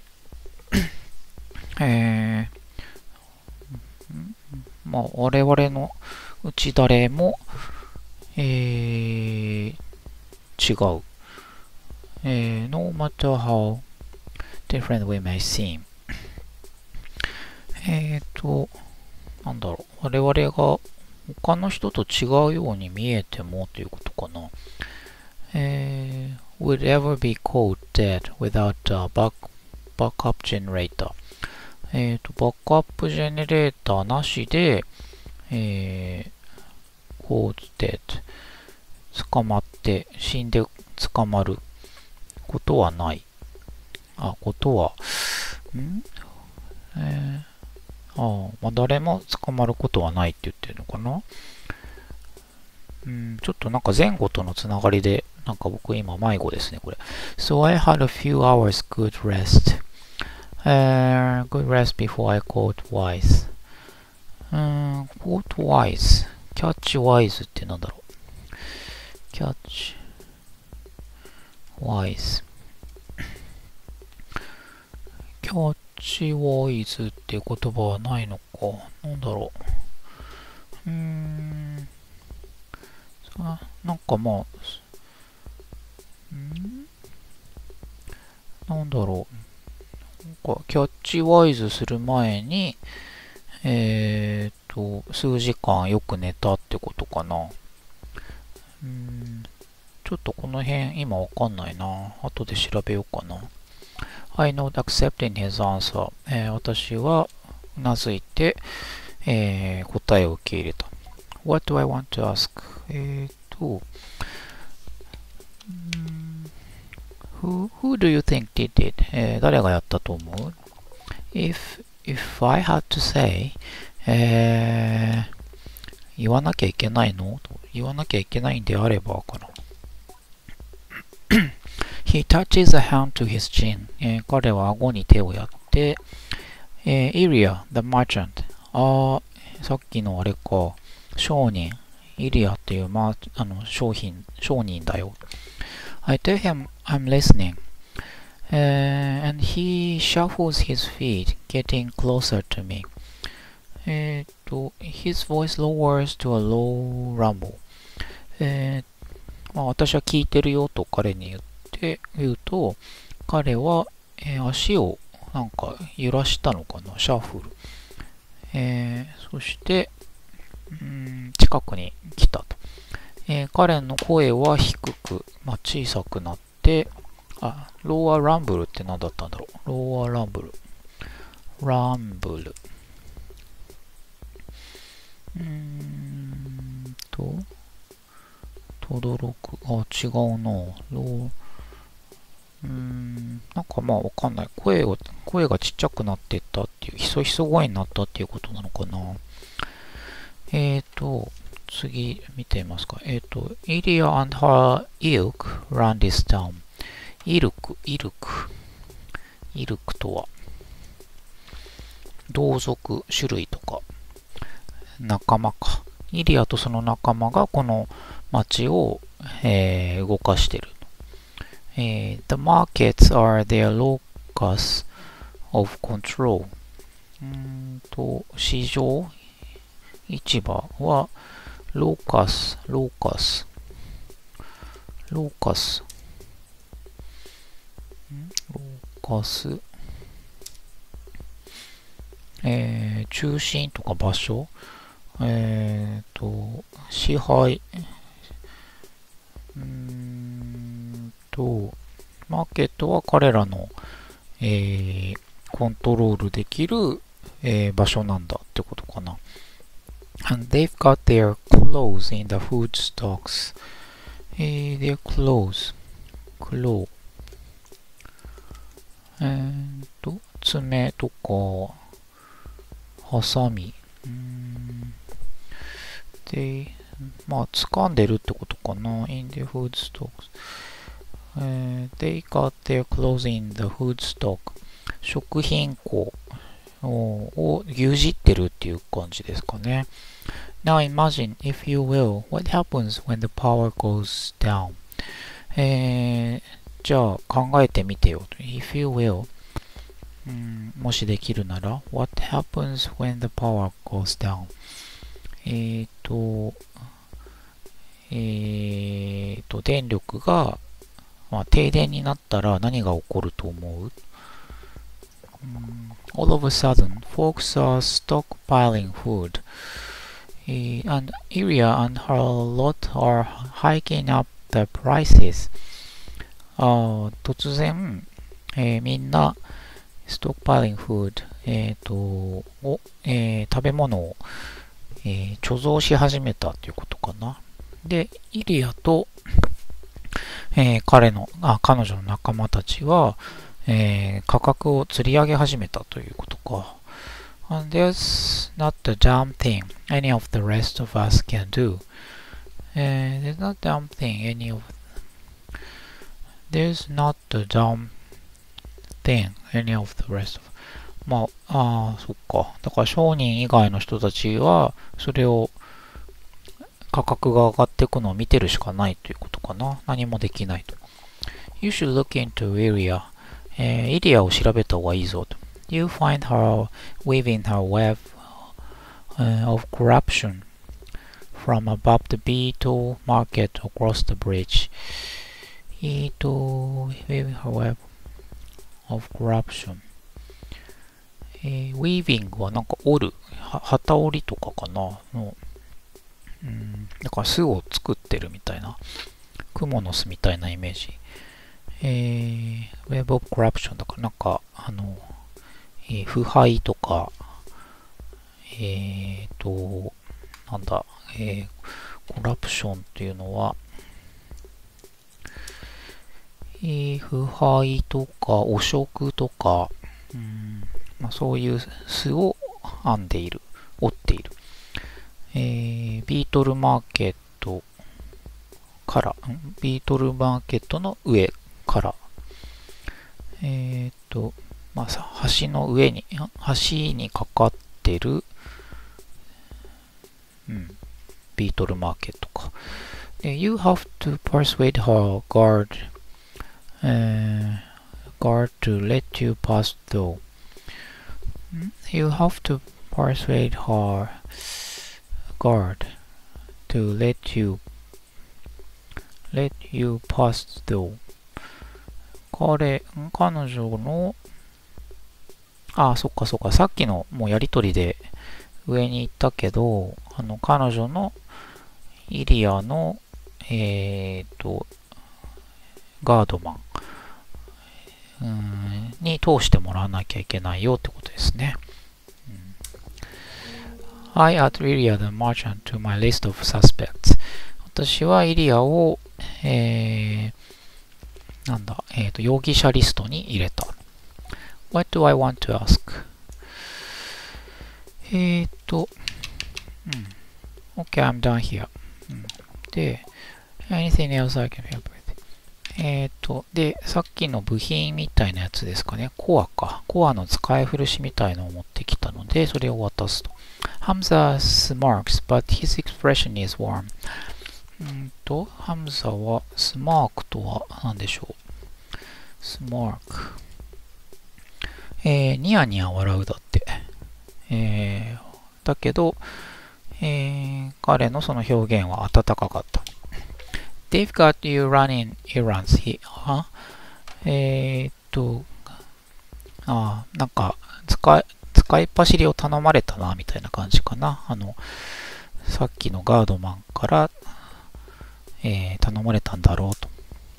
えー、まあ、我々のうち誰も、えー、違う。えー、no matter how different we may seem. えっと、 なんだろう、我々が他の人と違うように見えてもということかな。えー、would ever be called dead without a back, backup generator。えっと、バックアップジェネレーターなしで、えー、called dead。捕まって、死んで捕まることはない。あ、ことは、んえー、あまあ、誰も捕まることはないって言ってるのかな。うん、ちょっとなんか前後とのつながりで、なんか僕今迷子ですね、これ。So I had a few hours good rest.Uh, good rest before I caught wise. うーん、caught wise. catch wise ってなんだろう。catch wise. catch wise っていう言葉はないのか。なんだろう。うーん。なんかまあ、んなんだろう。なんかキャッチワイズする前に、えっと、数時間よく寝たってことかな。うん、ちょっとこの辺今わかんないな。後で調べようかな。I not accepting his answer、えー、私はうなずいて、えー、答えを受け入れた。What do I want to ask? えっと、Who, who do you think did it? えー、誰がやったと思う ?If, if I had to say, えー、言わなきゃいけないのと言わなきゃいけないんであればかな。He touches a hand to his chin、えー、彼は顎に手をやって、えー、Ilya, the merchant。あー、さっきのあれか、商人。イリアっていう、まあ、あの商品、商人だよ。I tell him I'm listening. Uh, and he shuffles his feet, getting closer to me. えっと、his voice lowers to a low rumble. えーまあ、私は聞いてるよと彼に言って言うと、彼は、えー、足をなんか揺らしたのかな、シャッフル。えー、そして、うん、近くに来たと。えー、彼の声は低く、まあ、小さくなって、あ、ローアランブルって何だったんだろう。ローアランブル。ランブル。うーんと、とどろく。あ、違うな。ロー、うーん、なんかまあわかんない。声を、声がちっちゃくなってったっていう、ひそひそ声になったっていうことなのかな。えーと、次見てみますか。えっ、ー、と、Ilya and her ilk run this town。イルク、イルク。イルクとは、同族、種類とか、仲間か。イリアとその仲間がこの町を、えー、動かしている。えー、The markets are their locus of control。うーんと、市場、市場は、ローカス、ローカス、ローカス、ローカス、えー、中心とか場所、えーと、支配、うーんと、マーケットは彼らの、えー、コントロールできる、えー、場所なんだってことかな。And they've got their clothes in the food stocks. えー、their clothes. クロー。えーと、爪とか、ハサミ。うーん。で、まあ、掴んでるってことかな。in the food stocks. えー、they got their clothes in the food stock. 食品庫を牛耳ってるっていう感じですかね。Now imagine, if you will, what happens when the power goes down? えー、じゃあ考えてみてよ。If you will, うん、もしできるなら、what happens when the power goes down? えっと、えっと、電力が、まあ、停電になったら何が起こると思う？う All of a sudden, folks are stockpiling food. And area and her lot are hiking up the prices. あ突然、えー、みんな、stockpiling food、えっと、お、えー、食べ物を、えー、貯蔵し始めたということかな。で、イリアと、えー、彼の、あ、彼女の仲間たちは、えー、価格を釣り上げ始めたということか。And there's not a damn thing any of the rest of us can do. Uh, there's not a damn thing any of There's not a damn thing any of the rest of まあ、ああ、そっか。だから商人以外の人たちは、それを価格が上がっていくのを見てるしかないということかな。何もできないと。You should look into area. えー、エリアを調べた方がいいぞと。You find her weaving her web、uh, of corruption from above the beetle market across the bridge. えっと、weaving her web of corruption、えー、weaving はなんか織る、は旗織りとかかなの、うん、だから巣を作ってるみたいな、蜘蛛の巣みたいなイメージ。えー、web of corruption だからなんか、あの、えー、腐敗とか、えーと、なんだ、えー、コラプションっていうのは、えー、腐敗とか汚職とか、うんまあ、そういう巣を編んでいる、織っている。えー、ビートルマーケットから、ビートルマーケットの上から、えっと、まあ、橋の上に、橋にかかってる、うん、ビートルマーケットか。で You have to persuade her guard、uh, guard to let you pass though. You have to persuade her guard to let you let you pass though. 彼、彼女のああ、そっかそっか。さっきのもうやりとりで上に行ったけど、あの、彼女のイリアの、えっと、ガードマン、うーんに通してもらわなきゃいけないよってことですね。うん、I add Iria the merchant to my list of suspects. 私はイリアを、えー、なんだ、えっと、容疑者リストに入れた。What do I want to ask? えーっと、うん。Okay, I'm done here. うん、で、anything else I can help with? えーっと、で、さっきの部品みたいなやつですかね。コアか。コアの使い古しみたいのを持ってきたので、それを渡すと。Hamza smirks, but his expression is warm. うんと、ハムザは、スマークとは何でしょう。スマーク。えー、ニヤニヤ笑うだって。えー、だけど、えー、彼のその表現は温かかった。They've got you running errands here. えーっと、あなんか使い、使いっ走りを頼まれたな、みたいな感じかな。あの、さっきのガードマンから、えー、頼まれたんだろうと。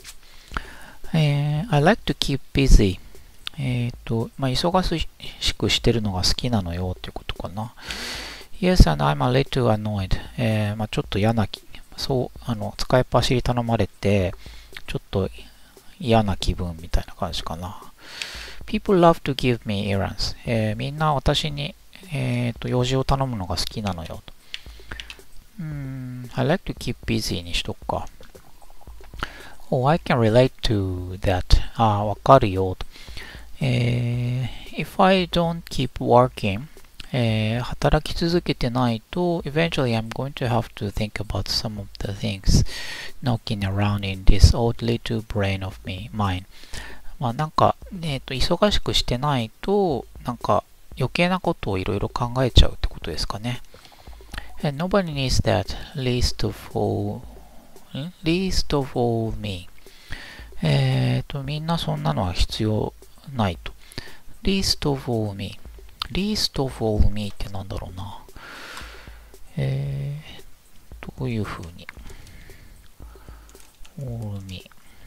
えー、I like to keep busy. えっと、まあ、忙しくしてるのが好きなのよっていうことかな。Yes, and I'm a little annoyed. えー、まあ、ちょっと嫌な気、そう、あの、使いっ走り頼まれて、ちょっと嫌な気分みたいな感じかな。People love to give me errands. えー、みんな私に、えっと、用事を頼むのが好きなのよと。うーん、I like to keep busy にしとくか。Oh, I can relate to that. ああ、わかるよと。えー、if I don't keep working, えー、働き続けてないと eventually I'm going to have to think about some of the things knocking around in this old little brain of me, mine. まあなんか、えっと、忙しくしてないとなんか余計なことをいろいろ考えちゃうってことですかね。And nobody needs that, least of all, least of all me. えっと、みんなそんなのは必要ないと。 least of all me。least of all me ってなんだろうな。えー、どういう風に。all me。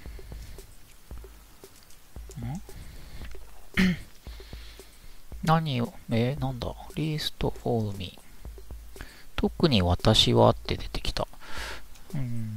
ん何を、えー、なんだ least of all me。特に私はって出てきた。うん、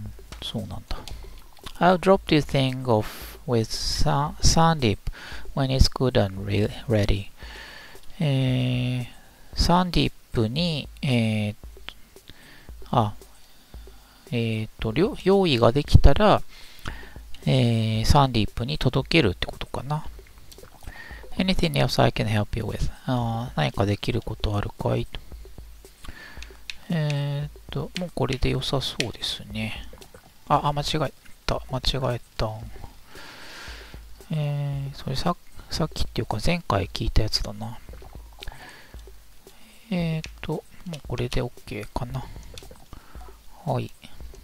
そうなんだ。I'll drop this thing off with Sandeep when it's good and ready. えー、サンディップに、えー、あ、えっ、ー、と、用意ができたら、えー、サンディップに届けるってことかな。Anything else I can help you with? あ何かできることあるかいと。えっ、ー、と、もうこれで良さそうですね。あ、あ、間違えた。間違えた。えー、それさ、さっきっていうか前回聞いたやつだな。えっ、ー、と、もうこれで OK かな。はい。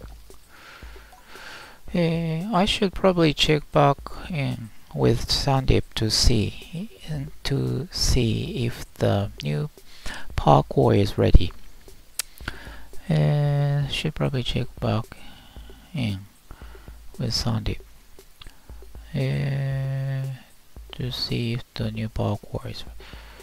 えー、I should probably check back in with Sandeep to see, to see if the new parkour is ready. Uh, should probably check back in with Sandeep uh, to see if the new parkour is ready.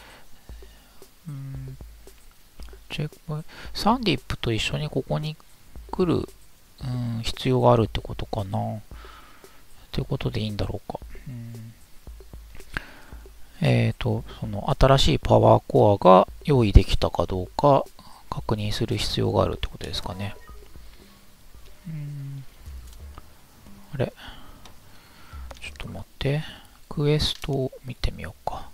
チェックサンディップと一緒にここに来る、うん、必要があるってことかな。ということでいいんだろうか。うん、えっ、ー、と、その新しいパワーコアが用意できたかどうか確認する必要があるってことですかね。うん、あれちょっと待って。クエストを見てみようか。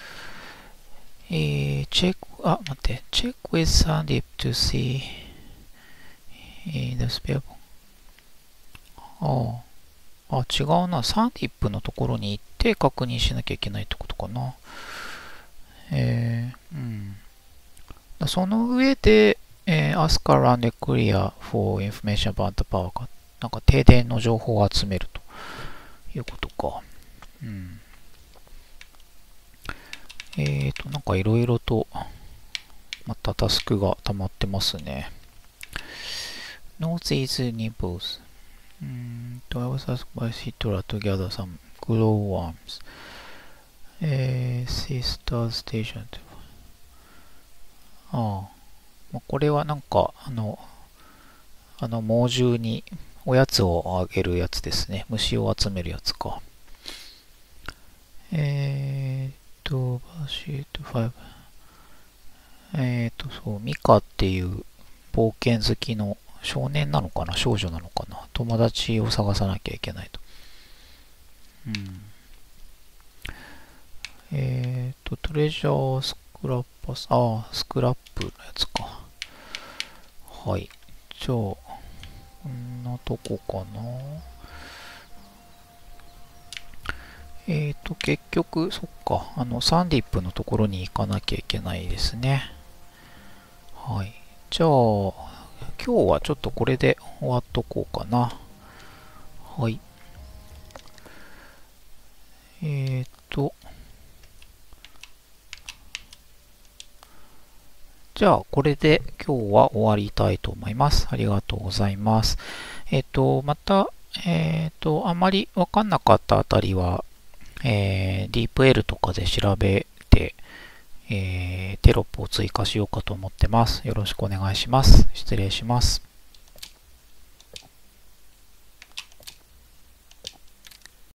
えー、チェック、あ、待って。チェック with Sandeep to see the spare. ああ。あ、違うな。サンディップのところに行って確認しなきゃいけないってことかな。えー、うん。その上で、えー、ask around the clear for information about the power cut。なんか停電の情報を集めるということか。うん。えーと、なんかいろいろと、またタスクが溜まってますね。Note these nibbles. うんと、I was asked by Citra to gather some glowworms. えー、Sister Station. ああ。これはなんか、あの、あの猛獣におやつをあげるやつですね。虫を集めるやつか。えーと、バーシートご。えーと、そう、ミカっていう冒険好きの少年なのかな少女なのかな友達を探さなきゃいけないと。うん。えーと、トレジャースクラッパス、ああ、スクラップのやつか。はい。じゃあ、こんなとこかな。えーと、結局、そっか、あの、サンディップのところに行かなきゃいけないですね。はい。じゃあ、今日はちょっとこれで終わっとこうかな。はい。えーと、じゃあ、これで今日は終わりたいと思います。ありがとうございます。えっと、また、えっと、あまりわかんなかったあたりは、えー、ディープエル とかで調べて、えー、テロップを追加しようかと思ってます。よろしくお願いします。失礼します。